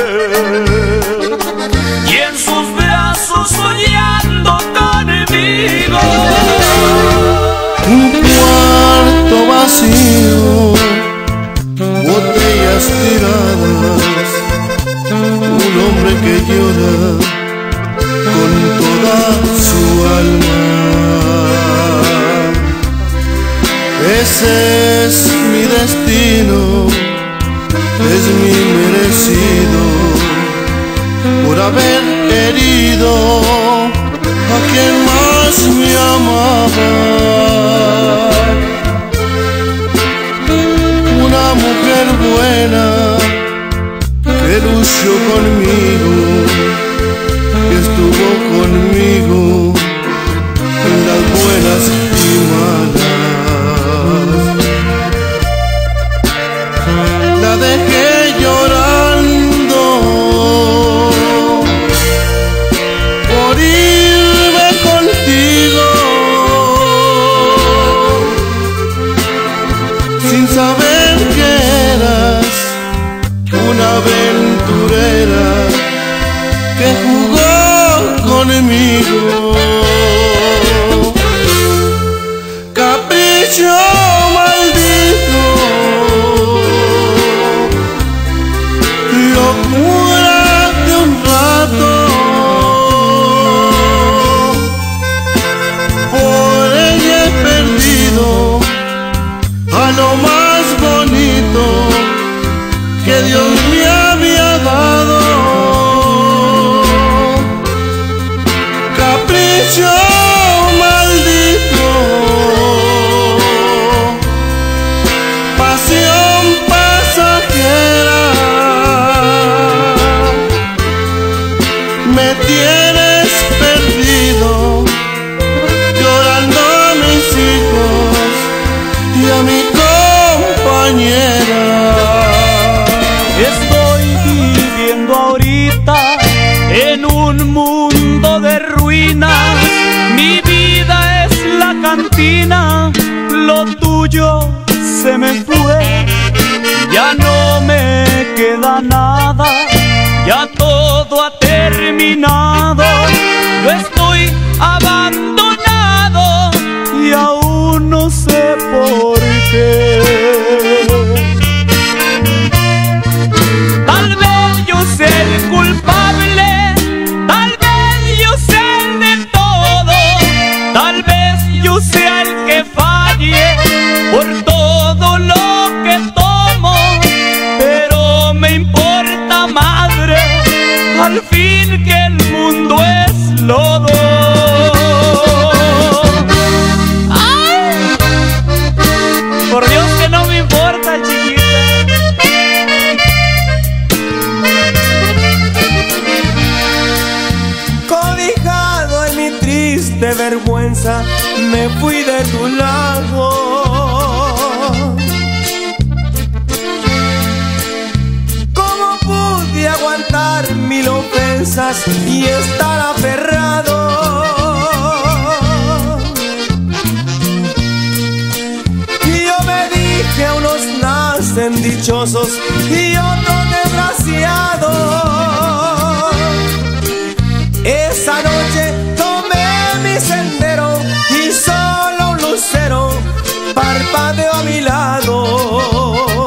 B: y en sus brazos soñando conmigo.
F: Un cuarto vacío, botellas tiradas, un hombre que llora con toda su alma. Ese es mi destino, es mi merecido por haber herido a quien más me amaba. Una mujer buena que luchó conmigo, que estuvo conmigo en las buenas y malas. La dejé llorando por irme contigo, sin saber que eras una aventurera que jugó conmigo. Capricho maldito, locura de un rato, por ella he perdido a lo más bonito que Dios me había dado. Capricho maldito, pasión pasajera, me tienes perdido, llorando a mis hijos y a mi compañera.
B: Estoy viviendo ahorita en un mundo de ruinas, mi vida es la cantina, lo tuyo se me fue, ya no me queda nada, ya todo ha terminado, yo estoy abandonado y aún no sé por qué. Tal vez yo sea el culpable, tal vez yo sea el de todo, tal vez yo sea el que falle por todo lo que tomo,
C: me fui de tu lado. ¿Cómo pude aguantar mil ofensas y estar aferrado? Y yo me dije, unos nacen dichosos y otros desgraciados. Esa noche tomé mi sendero y solo un lucero parpadeó a mi lado.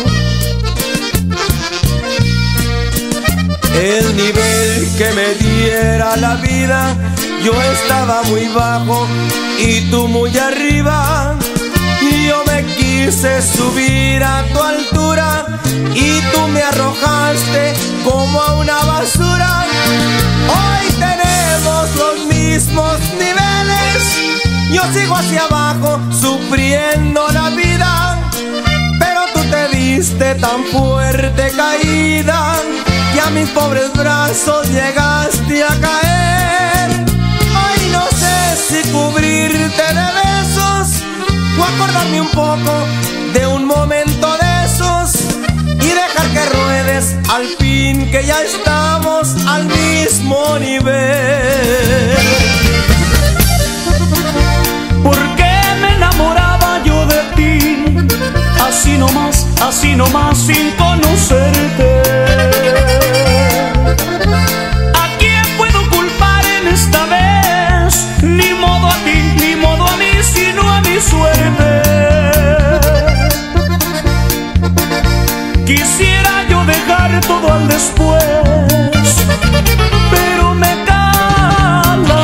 C: El nivel que me diera la vida, yo estaba muy bajo y tú muy arriba. Y yo me quise subir a tu altura y tú me arrojaste como a una basura. Hoy tenemos los mismos niveles, yo sigo hacia abajo sufriendo la vida, pero tú te diste tan fuerte caída que a mis pobres brazos llegaste a caer. Hoy no sé si cubrirte de besos o acordarme un poco de un momento de esos y dejar que ruedes al fin, que ya estamos al mismo nivel.
B: ¿Por qué me enamoraba yo de ti? Así nomás, así nomás, sin conocerte. ¿A quién puedo culpar en esta vez? Ni modo a ti, ni modo a mí, sino a mi suerte. Quisiera yo dejar todo al después, pero me cala.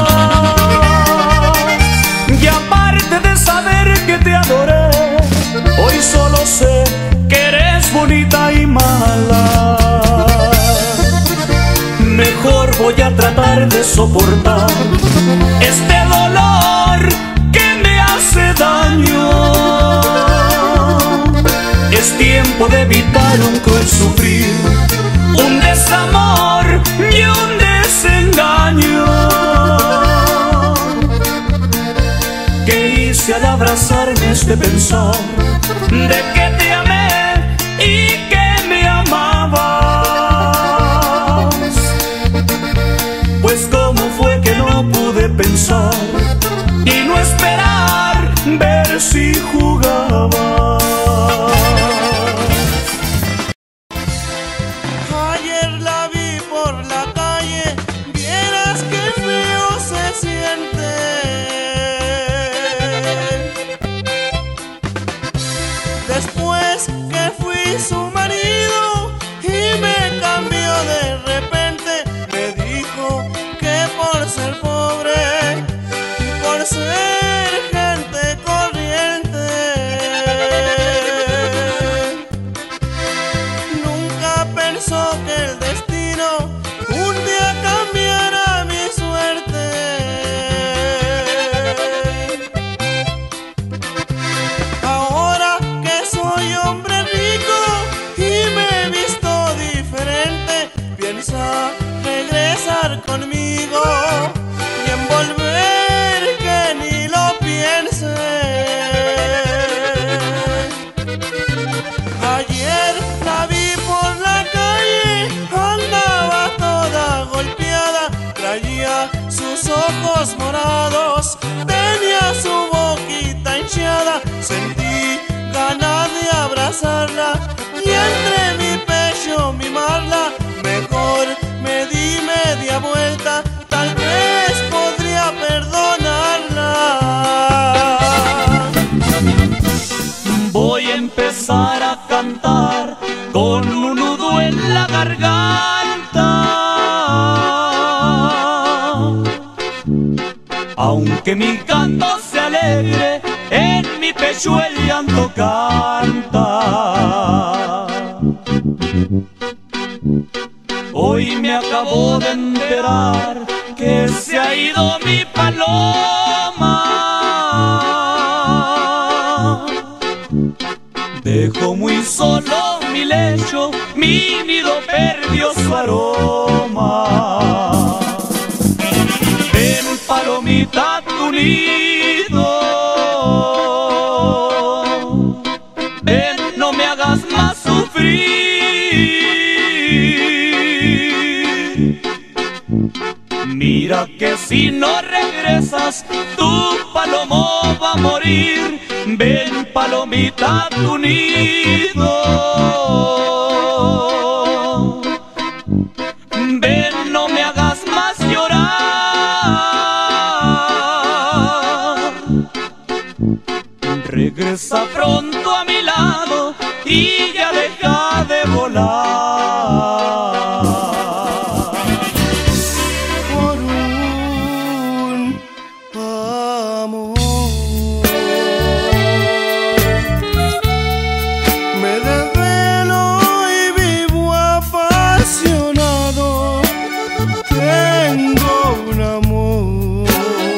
B: Y aparte de saber que te adoré, hoy solo sé que eres bonita y mala. Mejor voy a tratar de soportar este dolor que me hace daño. Es tiempo de evitar un cruel sufrir, un desamor y un desengaño. ¿Qué hice al abrazarme este pensar de que te amé y que me amabas? Pues cómo fue que no pude pensar y no esperar ver si jugabas.
F: Ayer la vi por la calle, vieras qué feo se siente. Después que fui su marido y me cambió de repente, me dijo que por ser pobre y por ser gente corriente, nunca pensó que el destino un día cambiara mi suerte. Ahora que soy hombre rico y me he visto diferente, piensa regresar conmigo y envolver que ni lo piense. Ayer la vi por la calle, andaba toda golpeada, traía sus ojos morados, tenía su boquita hinchada. Sentí ganas de abrazarla y entre mi pecho mimarla. Mejor me di media vuelta, tal vez podría perdonarla.
B: Voy a empezar a cantar con un nudo en la garganta, aunque mi canto se alegre, en mi pecho el llanto canta. Hoy me acabo de enterar que se ha ido mi paloma. Dejo muy solo mi lecho, mi nido perdió su aroma. Ven, palomita, tu nido
G: Si no regresas, tu palomo va a morir. Ven, palomita, a tu nido. Ven, no me hagas más llorar. Regresa pronto a mi lado y ya deja de volar.
F: Por un amor me desvelo y vivo apasionado. Tengo un amor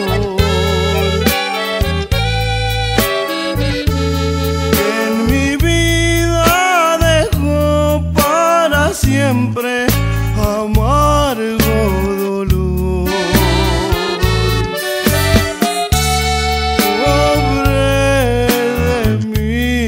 F: en mi vida, dejo para siempre amargo dolor. Pobre de mí,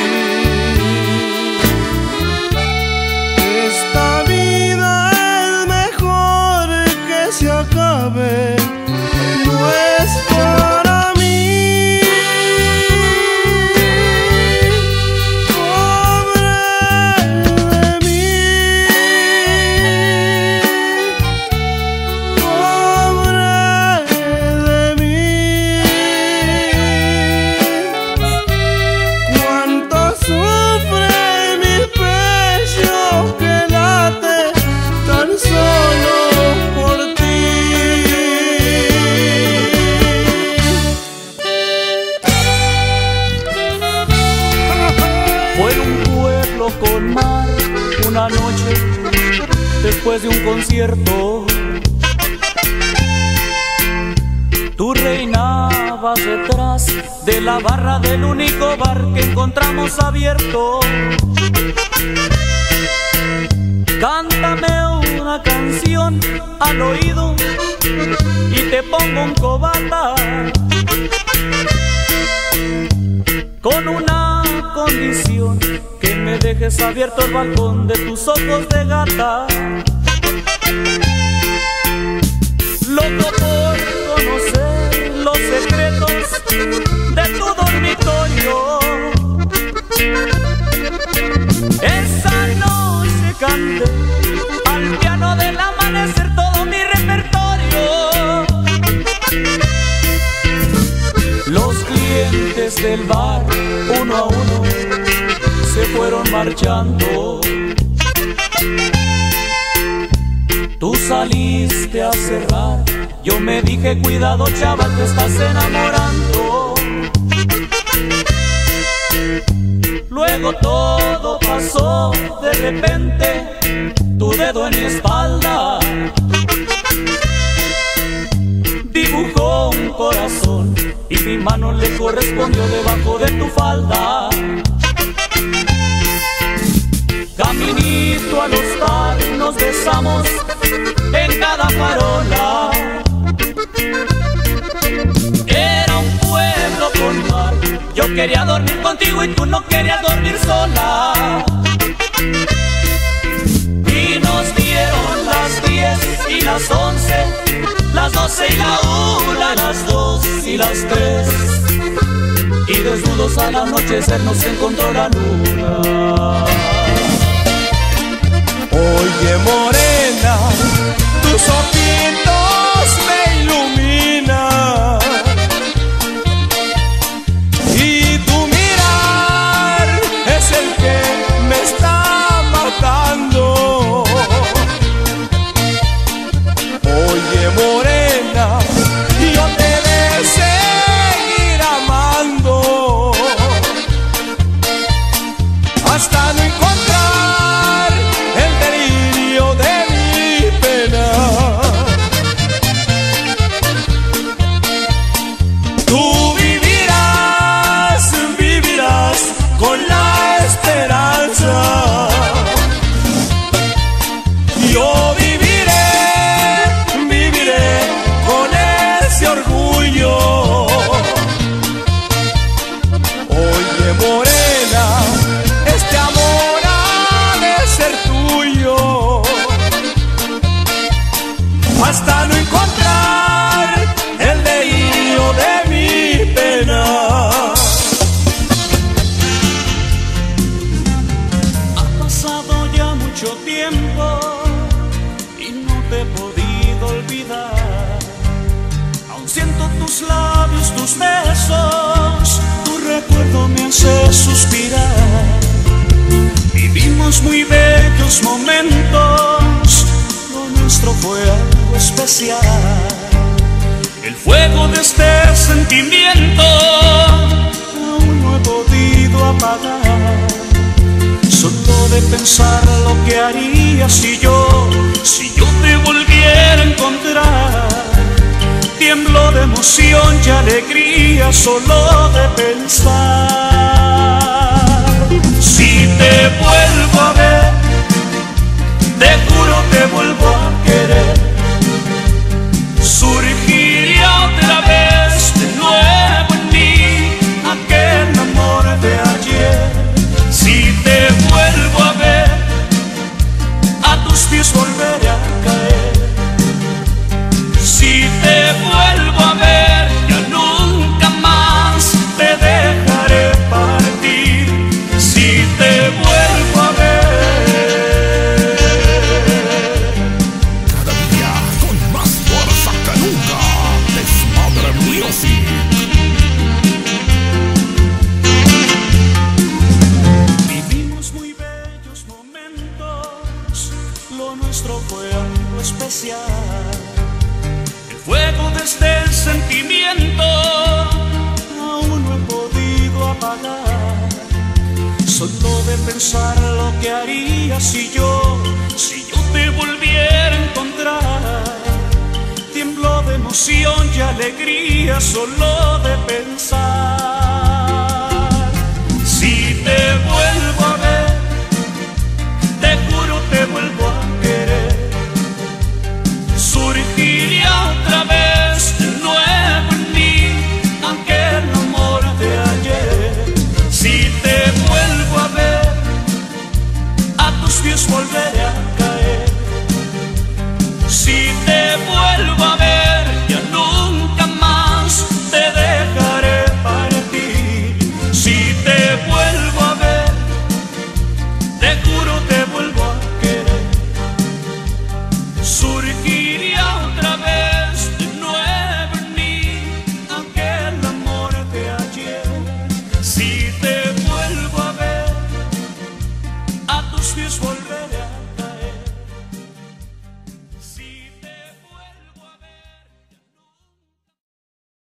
F: esta vida es mejor que se acabe, no es para mí. Pobre de mí, pobre de mí. Cuánto sufre mi pecho que late tan solo por ti.
G: Fue en un pueblo con mar, una noche después de un concierto. Tú reinabas detrás de la barra del único bar que encontramos abierto. Cántame una canción al oído y te pongo un cobata, con una condición: que me dejes abierto el balcón de tus ojos de gata. Loco por conocer los secretos de tu dormitorio. Esa noche canté al piano del amanecer todo mi repertorio. Los clientes del bar, uno a uno, se fueron marchando. Tú saliste a cerrar, yo me dije: cuidado, chaval, te estás enamorando. Luego todo pasó de repente, tu dedo en mi espalda dibujó un corazón y mi mano le correspondió debajo de tu falda. Caminito al hostal nos besamos en cada farola. Era un pueblo con mar, yo quería dormir contigo y tú no querías dormir sola. Y nos dieron las diez y las once, las doce y la una, las dos y las tres. Y desnudos al anochecer nos encontró la luna.
C: Oye, morena, tus ojitos me iluminan y tu mirar es el que me está matando. Oye, morena, yo te de seguir amando hasta no encontrar el delirio de mi pena.
B: de suspirar. Vivimos muy bellos momentos, lo nuestro fue algo especial. El fuego de este sentimiento aún no he podido apagar. Solo de pensar lo que haría si yo, si yo te volviera a encontrar. Tiemblo de emoción y alegría solo de pensar. Si te vuelvo a ver, te juro te vuelvo a querer. Surgiría otra vez de nuevo en mí aquel amor de ayer. Si te vuelvo a ver, a tus pies volveré a caer. Si te vuelvo a ver, ya nunca más te dejaré partir. Si te vuelvo a ver,
A: cada día con más fuerza que nunca, Desmadre Music.
B: Vivimos muy bellos momentos, lo nuestro fue algo especial. El fuego de este sentimiento aún no he podido apagar. Solo de pensar lo que haría si yo, si yo te volviera a encontrar. Tiemblo de emoción y alegría solo de pensar.